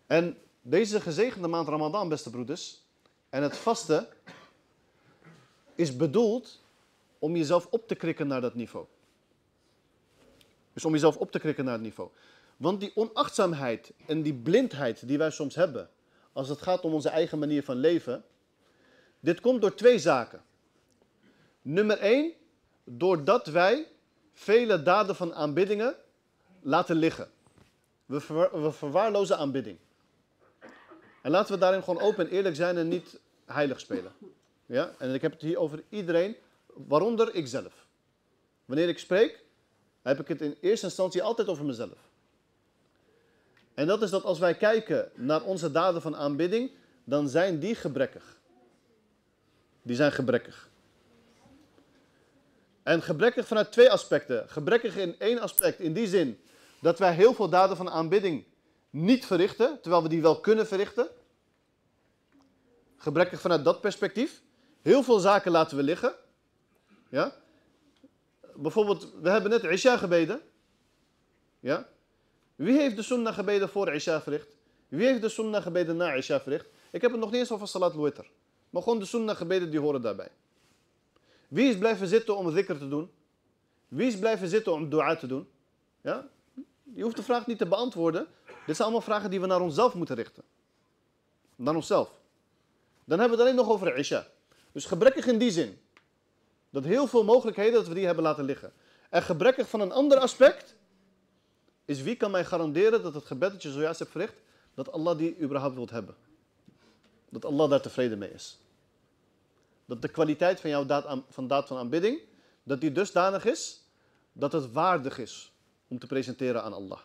En deze gezegende maand Ramadan, beste broeders, en het vasten is bedoeld om jezelf op te krikken naar dat niveau. Dus om jezelf op te krikken naar het niveau. Want die onachtzaamheid en die blindheid die wij soms hebben, als het gaat om onze eigen manier van leven, dit komt door twee zaken. Nummer één, doordat wij vele daden van aanbiddingen laten liggen. We, ver, we verwaarlozen aanbidding. En laten we daarin gewoon open en eerlijk zijn en niet heilig spelen. Ja? En ik heb het hier over iedereen, waaronder ikzelf. Wanneer ik spreek, heb ik het in eerste instantie altijd over mezelf. En dat is dat als wij kijken naar onze daden van aanbidding, dan zijn die gebrekkig. Die zijn gebrekkig. En gebrekkig vanuit twee aspecten. Gebrekkig in één aspect, in die zin dat wij heel veel daden van aanbidding niet verrichten, terwijl we die wel kunnen verrichten. Gebrekkig vanuit dat perspectief. Heel veel zaken laten we liggen. Ja? Bijvoorbeeld, we hebben net Isha gebeden. Ja? Wie heeft de sunnah gebeden voor Isha verricht? Wie heeft de sunnah gebeden na Isha verricht? Ik heb het nog niet eens over Salat al-Witr. Maar gewoon de sunnah gebeden die horen daarbij. Wie is blijven zitten om dhikr te doen? Wie is blijven zitten om dua te doen? Ja? Je hoeft de vraag niet te beantwoorden. Dit zijn allemaal vragen die we naar onszelf moeten richten. Naar onszelf. Dan hebben we het alleen nog over Isha. Dus gebrekkig in die zin. Dat heel veel mogelijkheden dat we die hebben laten liggen. En gebrekkig van een ander aspect is wie kan mij garanderen dat het gebed dat je zojuist hebt verricht, dat Allah die überhaupt wilt hebben. Dat Allah daar tevreden mee is. Dat de kwaliteit van jouw daad, aan, van daad van aanbidding, dat die dusdanig is, dat het waardig is om te presenteren aan Allah.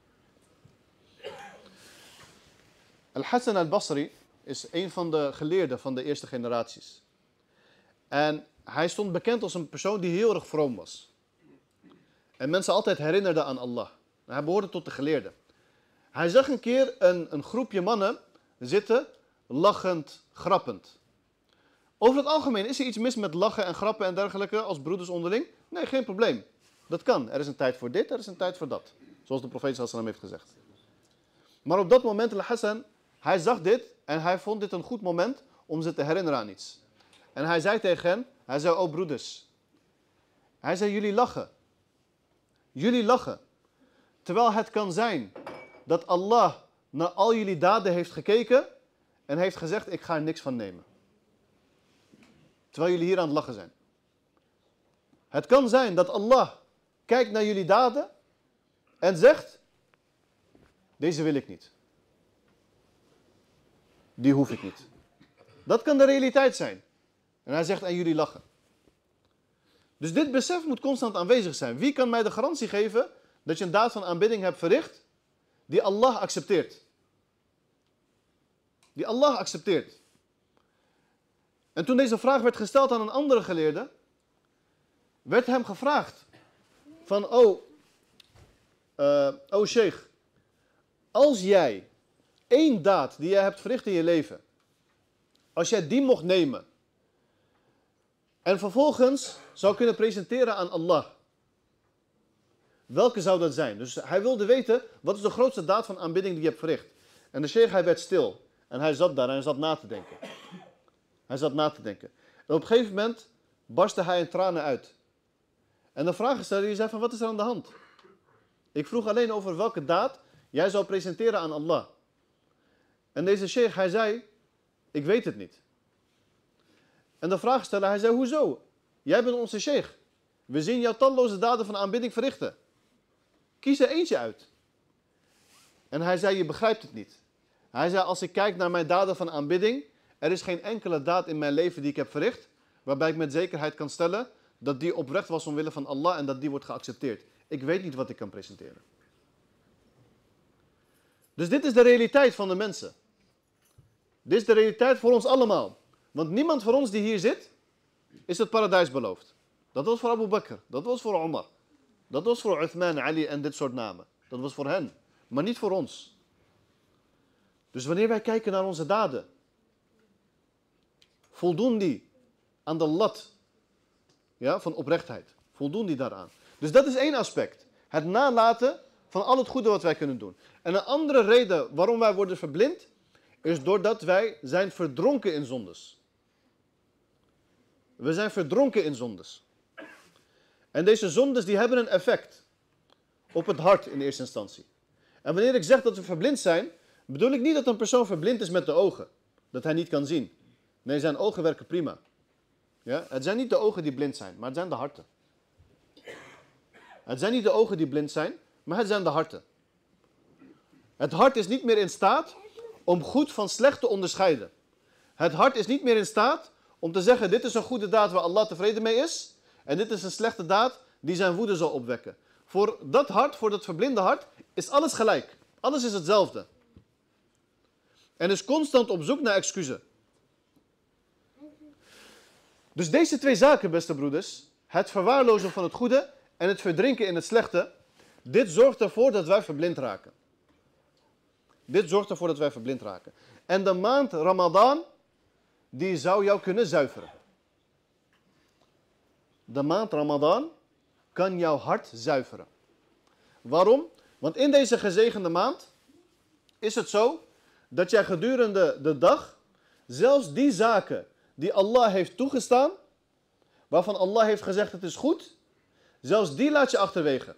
Al-Hassan al-Basri is een van de geleerden van de eerste generaties. En hij stond bekend als een persoon die heel erg vroom was. En mensen altijd herinnerden aan Allah. Hij behoorde tot de geleerden. Hij zag een keer een, een groepje mannen zitten, lachend, grappend. Over het algemeen, is er iets mis met lachen en grappen en dergelijke als broeders onderling? Nee, geen probleem. Dat kan. Er is een tijd voor dit, er is een tijd voor dat. Zoals de profeet sallallahu alaihi wasallam heeft gezegd. Maar op dat moment, Al-Hassan, hij zag dit en hij vond dit een goed moment om ze te herinneren aan iets. En hij zei tegen hen, hij zei, oh broeders. Hij zei, jullie lachen. Jullie lachen. Terwijl het kan zijn dat Allah naar al jullie daden heeft gekeken en heeft gezegd, ik ga er niks van nemen. Terwijl jullie hier aan het lachen zijn. Het kan zijn dat Allah kijkt naar jullie daden en zegt, deze wil ik niet. Die hoef ik niet. Dat kan de realiteit zijn. En hij zegt, en jullie lachen. Dus dit besef moet constant aanwezig zijn. Wie kan mij de garantie geven dat je een daad van aanbidding hebt verricht die Allah accepteert? Die Allah accepteert. En toen deze vraag werd gesteld aan een andere geleerde, werd hem gevraagd van, oh, uh, oh sheikh, als jij één daad die jij hebt verricht in je leven, als jij die mocht nemen en vervolgens zou kunnen presenteren aan Allah, welke zou dat zijn? Dus hij wilde weten, wat is de grootste daad van aanbidding die je hebt verricht? En de sheikh, hij werd stil en hij zat daar en hij zat na te denken. Hij zat na te denken. En op een gegeven moment barstte hij in tranen uit. En de vraag stelde, hij zei van, wat is er aan de hand? Ik vroeg alleen over welke daad jij zou presenteren aan Allah. En deze sheikh, hij zei, ik weet het niet. En de vraag stelde, hij zei, hoezo? Jij bent onze sheikh. We zien jouw talloze daden van aanbidding verrichten. Kies er eentje uit. En hij zei, je begrijpt het niet. Hij zei, als ik kijk naar mijn daden van aanbidding, er is geen enkele daad in mijn leven die ik heb verricht, waarbij ik met zekerheid kan stellen dat die oprecht was omwille van Allah en dat die wordt geaccepteerd. Ik weet niet wat ik kan presenteren. Dus dit is de realiteit van de mensen. Dit is de realiteit voor ons allemaal. Want niemand van ons die hier zit, is het paradijs beloofd. Dat was voor Abu Bakr, dat was voor Omar, dat was voor Uthman, Ali en dit soort namen. Dat was voor hen, maar niet voor ons. Dus wanneer wij kijken naar onze daden, voldoen die aan de lat, ja, van oprechtheid? Voldoen die daaraan? Dus dat is één aspect. Het nalaten van al het goede wat wij kunnen doen. En een andere reden waarom wij worden verblind, is doordat wij zijn verdronken in zondes. We zijn verdronken in zondes. En deze zondes die hebben een effect op het hart in eerste instantie. En wanneer ik zeg dat we verblind zijn, bedoel ik niet dat een persoon verblind is met de ogen. Dat hij niet kan zien. Nee, zijn ogen werken prima. Ja? Het zijn niet de ogen die blind zijn, maar het zijn de harten. Het zijn niet de ogen die blind zijn, maar het zijn de harten. Het hart is niet meer in staat om goed van slecht te onderscheiden. Het hart is niet meer in staat om te zeggen, dit is een goede daad waar Allah tevreden mee is. En dit is een slechte daad die zijn woede zal opwekken. Voor dat hart, voor dat verblinde hart, is alles gelijk. Alles is hetzelfde. En is constant op zoek naar excuses. Dus deze twee zaken, beste broeders, het verwaarlozen van het goede en het verdrinken in het slechte, dit zorgt ervoor dat wij verblind raken. Dit zorgt ervoor dat wij verblind raken. En de maand Ramadan, die zou jou kunnen zuiveren. De maand Ramadan kan jouw hart zuiveren. Waarom? Want in deze gezegende maand is het zo dat jij gedurende de dag zelfs die zaken die Allah heeft toegestaan, waarvan Allah heeft gezegd het is goed, zelfs die laat je achterwege.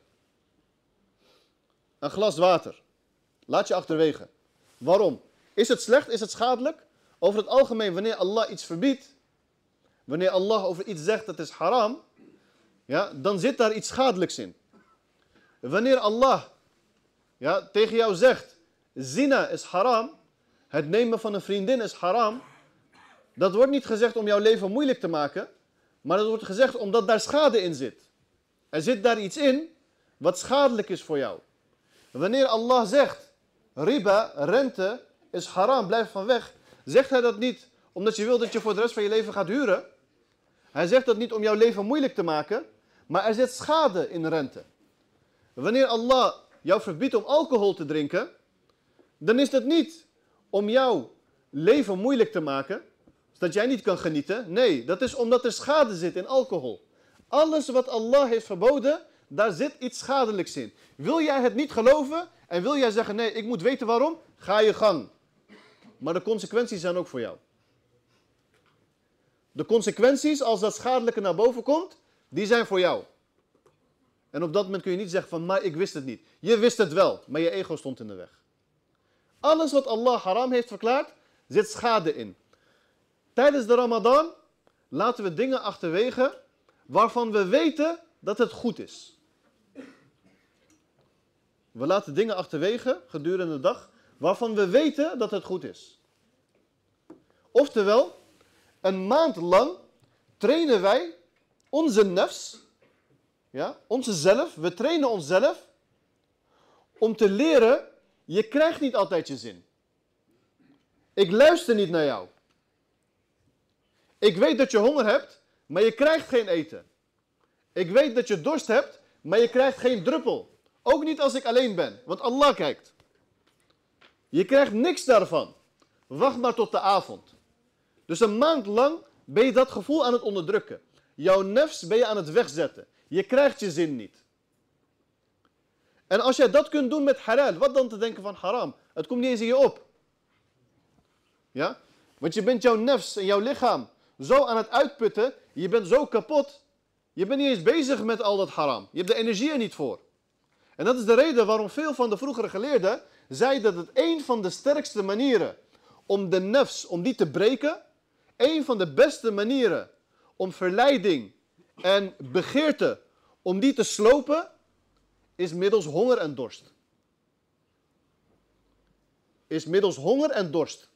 Een glas water laat je achterwege. Waarom? Is het slecht? Is het schadelijk? Over het algemeen, wanneer Allah iets verbiedt, wanneer Allah over iets zegt dat is haram, ja, dan zit daar iets schadelijks in. Wanneer Allah ja, tegen jou zegt, zina is haram, het nemen van een vriendin is haram, dat wordt niet gezegd om jouw leven moeilijk te maken, maar dat wordt gezegd omdat daar schade in zit. Er zit daar iets in wat schadelijk is voor jou. Wanneer Allah zegt, riba, rente, is haram, blijf van weg, zegt hij dat niet omdat je wil dat je voor de rest van je leven gaat huren. Hij zegt dat niet om jouw leven moeilijk te maken, maar er zit schade in rente. Wanneer Allah jou verbiedt om alcohol te drinken, dan is dat niet om jouw leven moeilijk te maken, zodat jij niet kan genieten. Nee, dat is omdat er schade zit in alcohol. Alles wat Allah heeft verboden, daar zit iets schadelijks in. Wil jij het niet geloven en wil jij zeggen, nee, ik moet weten waarom, ga je gang. Maar de consequenties zijn ook voor jou. De consequenties, als dat schadelijke naar boven komt, die zijn voor jou. En op dat moment kun je niet zeggen van, maar ik wist het niet. Je wist het wel, maar je ego stond in de weg. Alles wat Allah haram heeft verklaard, zit schade in. Tijdens de Ramadan laten we dingen achterwege waarvan we weten dat het goed is. We laten dingen achterwege gedurende de dag waarvan we weten dat het goed is. Oftewel, een maand lang trainen wij onze nafs, ja, onze zelf, we trainen onszelf om te leren, je krijgt niet altijd je zin. Ik luister niet naar jou. Ik weet dat je honger hebt, maar je krijgt geen eten. Ik weet dat je dorst hebt, maar je krijgt geen druppel. Ook niet als ik alleen ben, want Allah kijkt. Je krijgt niks daarvan. Wacht maar tot de avond. Dus een maand lang ben je dat gevoel aan het onderdrukken. Jouw nefs ben je aan het wegzetten. Je krijgt je zin niet. En als jij dat kunt doen met halal, wat dan te denken van haram? Het komt niet eens in je op. Ja? Want je bent jouw nefs en jouw lichaam zo aan het uitputten. Je bent zo kapot. Je bent niet eens bezig met al dat haram. Je hebt de energie er niet voor. En dat is de reden waarom veel van de vroegere geleerden zeiden dat het een van de sterkste manieren om de nefs, om die te breken, een van de beste manieren om verleiding en begeerte, om die te slopen, is middels honger en dorst. Is middels honger en dorst.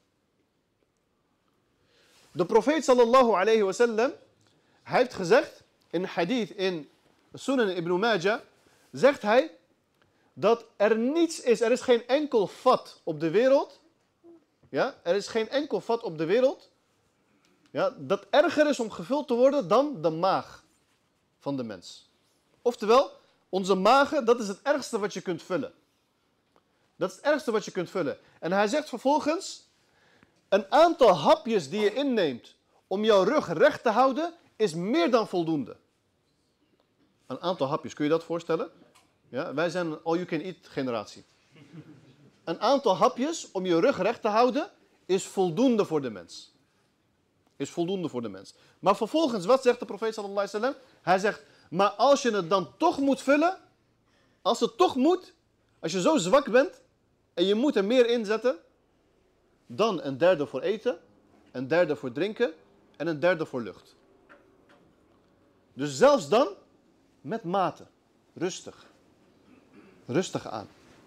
De profeet sallallahu alayhi wa sallam, hij heeft gezegd, in een hadith in Sunan ibn Majah, zegt hij dat er niets is, er is geen enkel vat op de wereld, ja, er is geen enkel vat op de wereld, ja, dat erger is om gevuld te worden dan de maag van de mens. Oftewel, onze magen, dat is het ergste wat je kunt vullen. Dat is het ergste wat je kunt vullen. En hij zegt vervolgens, een aantal hapjes die je inneemt om jouw rug recht te houden, is meer dan voldoende. Een aantal hapjes, kun je dat voorstellen? Ja, wij zijn een all-you-can-eat generatie. Een aantal hapjes om je rug recht te houden is voldoende voor de mens. Is voldoende voor de mens. Maar vervolgens, wat zegt de profeet sallallahu alaihi wasallam? Hij zegt, maar als je het dan toch moet vullen, als het toch moet, als je zo zwak bent en je moet er meer inzetten, dan een derde voor eten, een derde voor drinken en een derde voor lucht. Dus zelfs dan, met mate, rustig. Rustig aan.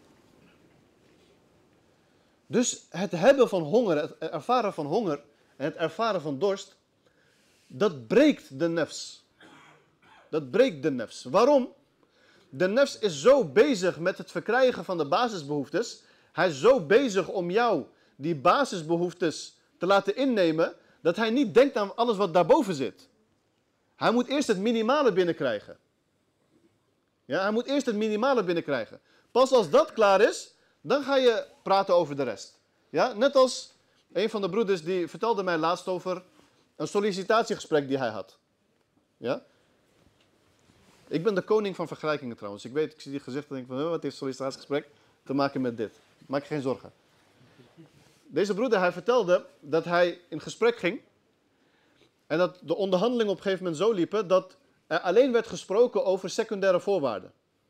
Dus het hebben van honger, het ervaren van honger en het ervaren van dorst, dat breekt de nefs. Dat breekt de nefs. Waarom? De nefs is zo bezig met het verkrijgen van de basisbehoeftes. Hij is zo bezig om jou die basisbehoeftes te laten innemen, dat hij niet denkt aan alles wat daarboven zit. Hij moet eerst het minimale binnenkrijgen. Ja, hij moet eerst het minimale binnenkrijgen. Pas als dat klaar is, dan ga je praten over de rest. Ja, net als een van de broeders die vertelde mij laatst over een sollicitatiegesprek die hij had. Ja? Ik ben de koning van vergelijkingen trouwens. Ik weet, ik zie die gezicht en denk van, wat heeft sollicitatiegesprek te maken met dit? Maak je geen zorgen. Deze broeder, hij vertelde dat hij in gesprek ging en dat de onderhandelingen op een gegeven moment zo liepen dat er alleen werd gesproken over secundaire voorwaarden.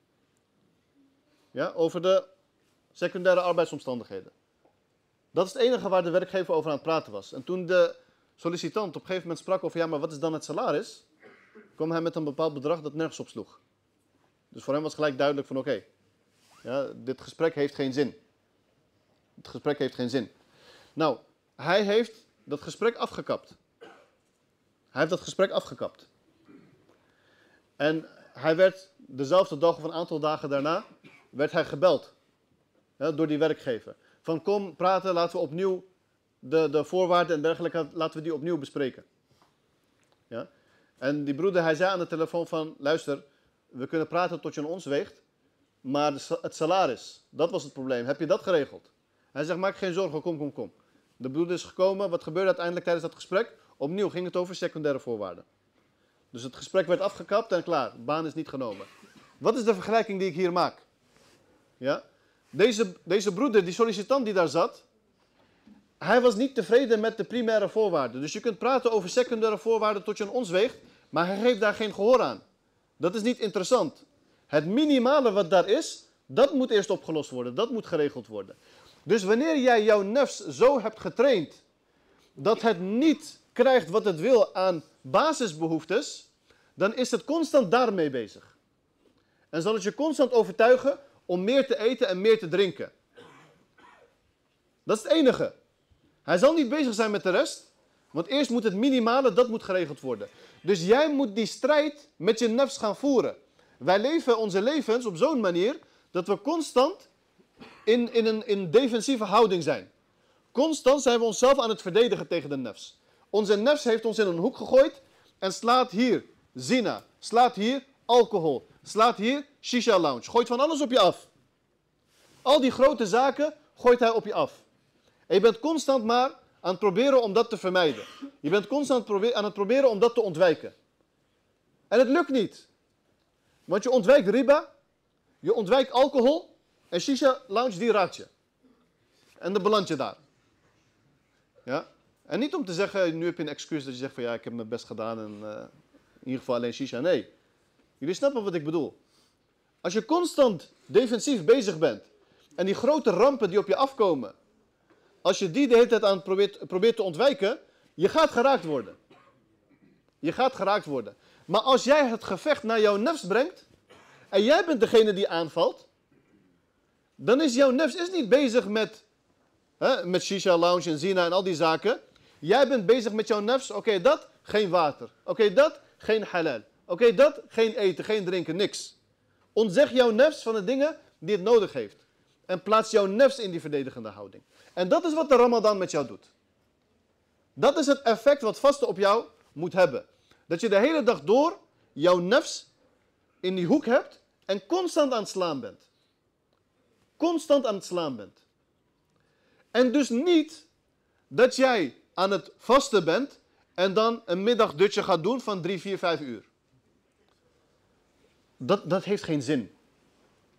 Ja, over de secundaire arbeidsomstandigheden. Dat is het enige waar de werkgever over aan het praten was. En toen de sollicitant op een gegeven moment sprak over, ja, maar wat is dan het salaris? Kwam hij met een bepaald bedrag dat nergens op sloeg. Dus voor hem was gelijk duidelijk van, oké, okay, ja, dit gesprek heeft geen zin. Het gesprek heeft geen zin. Nou, hij heeft dat gesprek afgekapt. Hij heeft dat gesprek afgekapt. En hij werd dezelfde dag of een aantal dagen daarna, werd hij gebeld. Ja, door die werkgever. Van kom praten, laten we opnieuw de, de voorwaarden en dergelijke, laten we die opnieuw bespreken. Ja? En die broeder, hij zei aan de telefoon van, luister, we kunnen praten tot je aan ons weegt, maar het salaris, dat was het probleem. Heb je dat geregeld? Hij zegt, maak geen zorgen, kom, kom, kom. De broeder is gekomen, wat gebeurde uiteindelijk tijdens dat gesprek? Opnieuw ging het over secundaire voorwaarden. Dus het gesprek werd afgekapt en klaar, baan is niet genomen. Wat is de vergelijking die ik hier maak? Ja? Deze, deze broeder, die sollicitant die daar zat, hij was niet tevreden met de primaire voorwaarden. Dus je kunt praten over secundaire voorwaarden tot je aan ons weegt, maar hij geeft daar geen gehoor aan. Dat is niet interessant. Het minimale wat daar is, dat moet eerst opgelost worden. Dat moet geregeld worden. Dus wanneer jij jouw nefs zo hebt getraind, dat het niet krijgt wat het wil aan basisbehoeftes, dan is het constant daarmee bezig. En zal het je constant overtuigen om meer te eten en meer te drinken. Dat is het enige. Hij zal niet bezig zijn met de rest, want eerst moet het minimale, dat moet geregeld worden. Dus jij moet die strijd met je nefs gaan voeren. Wij leven onze levens op zo'n manier dat we constant in, in een in defensieve houding zijn. Constant zijn we onszelf aan het verdedigen tegen de nefs. Onze nefs heeft ons in een hoek gegooid en slaat hier zina, slaat hier alcohol, slaat hier shisha lounge. Gooit van alles op je af. Al die grote zaken gooit hij op je af. En je bent constant maar aan het proberen om dat te vermijden. Je bent constant aan het proberen om dat te ontwijken. En het lukt niet. Want je ontwijkt riba, je ontwijkt alcohol en shisha lounge die raakt je. En dan beland je daar. Ja? En niet om te zeggen, nu heb je een excuus dat je zegt van ja, ik heb mijn best gedaan en uh, in ieder geval alleen shisha. Nee. Jullie snappen wat ik bedoel. Als je constant defensief bezig bent en die grote rampen die op je afkomen, als je die de hele tijd aan probeert, probeert te ontwijken, je gaat geraakt worden. Je gaat geraakt worden. Maar als jij het gevecht naar jouw nefs brengt en jij bent degene die aanvalt, dan is jouw nefs is niet bezig met, hè, met shisha lounge en zina en al die zaken. Jij bent bezig met jouw nefs, oké okay, dat, geen water. Oké okay, dat, geen halal. Oké okay, dat, geen eten, geen drinken, niks. Ontzeg jouw nefs van de dingen die het nodig heeft. En plaats jouw nefs in die verdedigende houding. En dat is wat de Ramadan met jou doet. Dat is het effect wat vasten op jou moet hebben. Dat je de hele dag door jouw nefs in die hoek hebt en constant aan het slaan bent. Constant aan het slaan bent. En dus niet dat jij aan het vasten bent en dan een middagdutje gaat doen van drie, vier, vijf uur. Dat, dat heeft geen zin.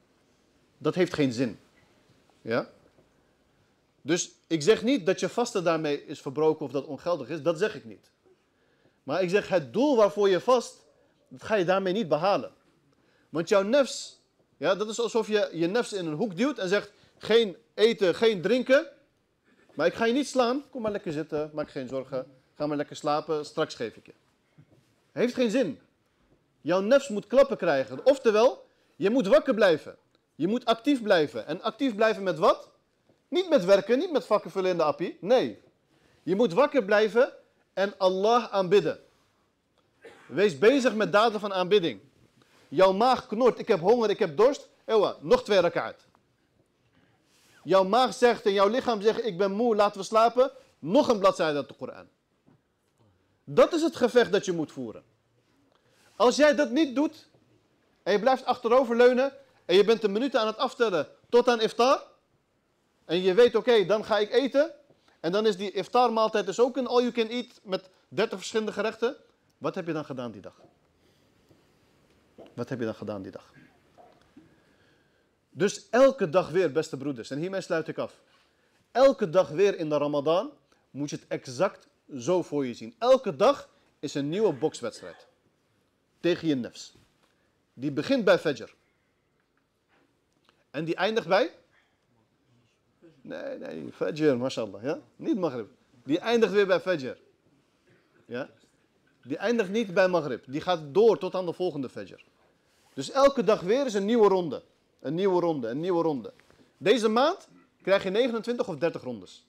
dat heeft geen zin. Ja? Dus ik zeg niet dat je vasten daarmee is verbroken of dat ongeldig is. Dat zeg ik niet. Maar ik zeg het doel waarvoor je vast, dat ga je daarmee niet behalen. Want jouw nefs, ja, dat is alsof je je nefs in een hoek duwt en zegt, geen eten, geen drinken. Maar ik ga je niet slaan. Kom maar lekker zitten, maak geen zorgen. Ga maar lekker slapen, straks geef ik je. Heeft geen zin. Jouw nefs moet klappen krijgen. Oftewel, je moet wakker blijven. Je moet actief blijven. En actief blijven met wat? Niet met werken, niet met vakken vullen in de appie. Nee. Je moet wakker blijven en Allah aanbidden. Wees bezig met daden van aanbidding. Jouw maag knort, ik heb honger, ik heb dorst. Ewa, nog twee rakaat. Jouw maag zegt en jouw lichaam zegt, ik ben moe, laten we slapen. Nog een bladzijde uit de Koran. Dat is het gevecht dat je moet voeren. Als jij dat niet doet, en je blijft achteroverleunen, en je bent de minuten aan het aftellen tot aan iftar, en je weet, oké, okay, dan ga ik eten, en dan is die iftarmaaltijd dus ook een all you can eat met dertig verschillende gerechten. Wat heb je dan gedaan die dag? Wat heb je dan gedaan die dag? Dus elke dag weer, beste broeders, en hiermee sluit ik af. Elke dag weer in de Ramadan moet je het exact zo voor je zien. Elke dag is een nieuwe bokswedstrijd. Tegen je nefs. Die begint bij Fajr. En die eindigt bij? Nee, nee, Fajr, mashallah. Ja? Niet Maghrib. Die eindigt weer bij Fajr. Ja? Die eindigt niet bij Maghrib. Die gaat door tot aan de volgende Fajr. Dus elke dag weer is een nieuwe ronde. Een nieuwe ronde, een nieuwe ronde. Deze maand krijg je negenentwintig of dertig rondes.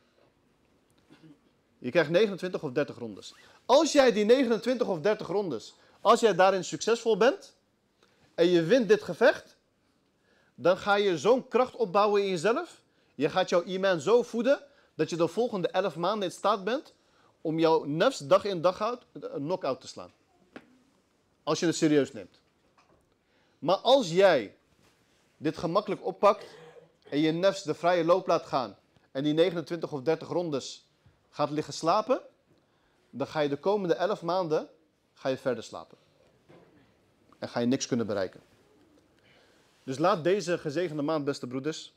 Je krijgt negenentwintig of dertig rondes. Als jij die negenentwintig of dertig rondes, als jij daarin succesvol bent en je wint dit gevecht, dan ga je zo'n kracht opbouwen in jezelf. Je gaat jouw iman zo voeden dat je de volgende elf maanden in staat bent om jouw nefs dag in dag uit een knock-out te slaan. Als je het serieus neemt. Maar als jij dit gemakkelijk oppakt en je nefs de vrije loop laat gaan en die negenentwintig of dertig rondes gaat liggen slapen, dan ga je de komende elf maanden ga je verder slapen. En ga je niks kunnen bereiken. Dus laat deze gezegende maand, beste broeders,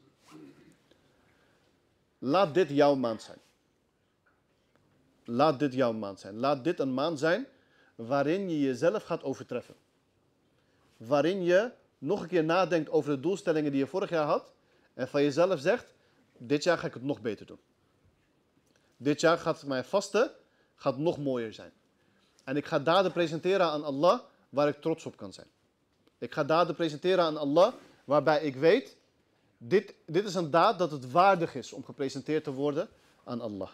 laat dit jouw maand zijn. Laat dit jouw maand zijn. Laat dit een maand zijn waarin je jezelf gaat overtreffen. Waarin je nog een keer nadenkt over de doelstellingen die je vorig jaar had. En van jezelf zegt, dit jaar ga ik het nog beter doen. Dit jaar gaat mijn vasten gaat nog mooier zijn. En ik ga daden presenteren aan Allah waar ik trots op kan zijn. Ik ga daden presenteren aan Allah waarbij ik weet, dit, dit is een daad dat het waardig is om gepresenteerd te worden aan Allah.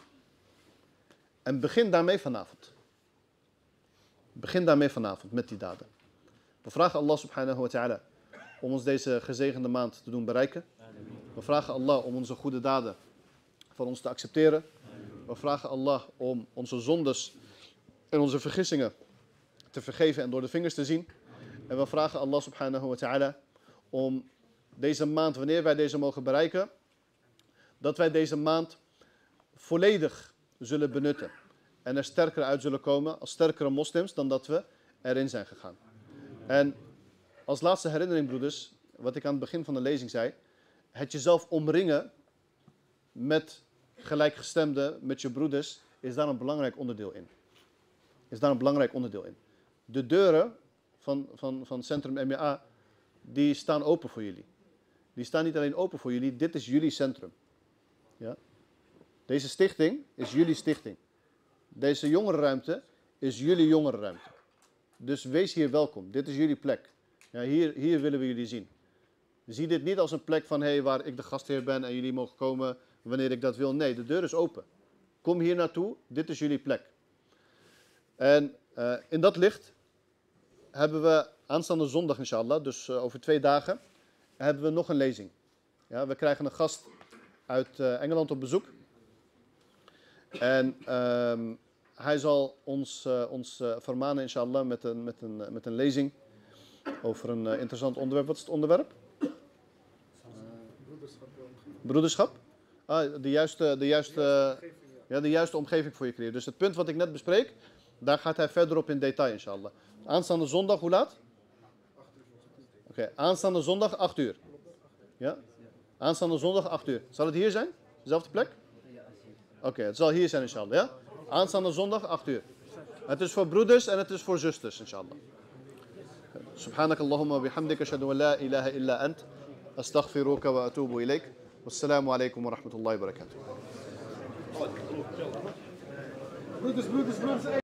En begin daarmee vanavond. Begin daarmee vanavond met die daden. We vragen Allah subhanahu wa ta'ala om ons deze gezegende maand te doen bereiken. We vragen Allah om onze goede daden van ons te accepteren. We vragen Allah om onze zondes en onze vergissingen te vergeven en door de vingers te zien. En we vragen Allah subhanahu wa ta'ala om deze maand, wanneer wij deze mogen bereiken, dat wij deze maand volledig zullen benutten. En er sterker uit zullen komen als sterkere moslims dan dat we erin zijn gegaan. En als laatste herinnering, broeders, wat ik aan het begin van de lezing zei, het jezelf omringen met gelijkgestemden, met je broeders, is daar een belangrijk onderdeel in. Is daar een belangrijk onderdeel in. De deuren van, van, van Centrum M E A, die staan open voor jullie. Die staan niet alleen open voor jullie, dit is jullie centrum. Ja? Deze stichting is jullie stichting. Deze jongerenruimte is jullie jongerenruimte. Dus wees hier welkom. Dit is jullie plek. Ja, hier, hier willen we jullie zien. Zie dit niet als een plek van, hey, waar ik de gastheer ben en jullie mogen komen wanneer ik dat wil. Nee, de deur is open. Kom hier naartoe. Dit is jullie plek. En uh, in dat licht hebben we aanstaande zondag, inshallah, dus uh, over twee dagen, hebben we nog een lezing. Ja, we krijgen een gast uit uh, Engeland op bezoek. En uh, hij zal ons, uh, ons uh, vermanen, inshallah, met een, met, een, met een lezing over een uh, interessant onderwerp. Wat is het onderwerp? Uh, broederschap. Broederschap? Ah, de juiste, de, juiste, uh, ja, de juiste omgeving voor je creëren. Dus het punt wat ik net bespreek, daar gaat hij verder op in detail, inshallah. Aanstaande zondag, hoe laat? Oké, okay, aanstaande zondag, acht uur. Ja? Aanstaande zondag acht uur. Zal het hier zijn? Dezelfde plek? Oké, okay, het zal hier zijn inshallah. Ja? Aanstaande zondag acht uur. Het is voor broeders en het is voor zusters inshallah. سبحانك اللهم وبحمدك أشهد أن لا إله إلا أنت أستغفرك وأتوب إليك والسلام عليكم ورحمة الله وبركاته. Broeders, broeders, broeders.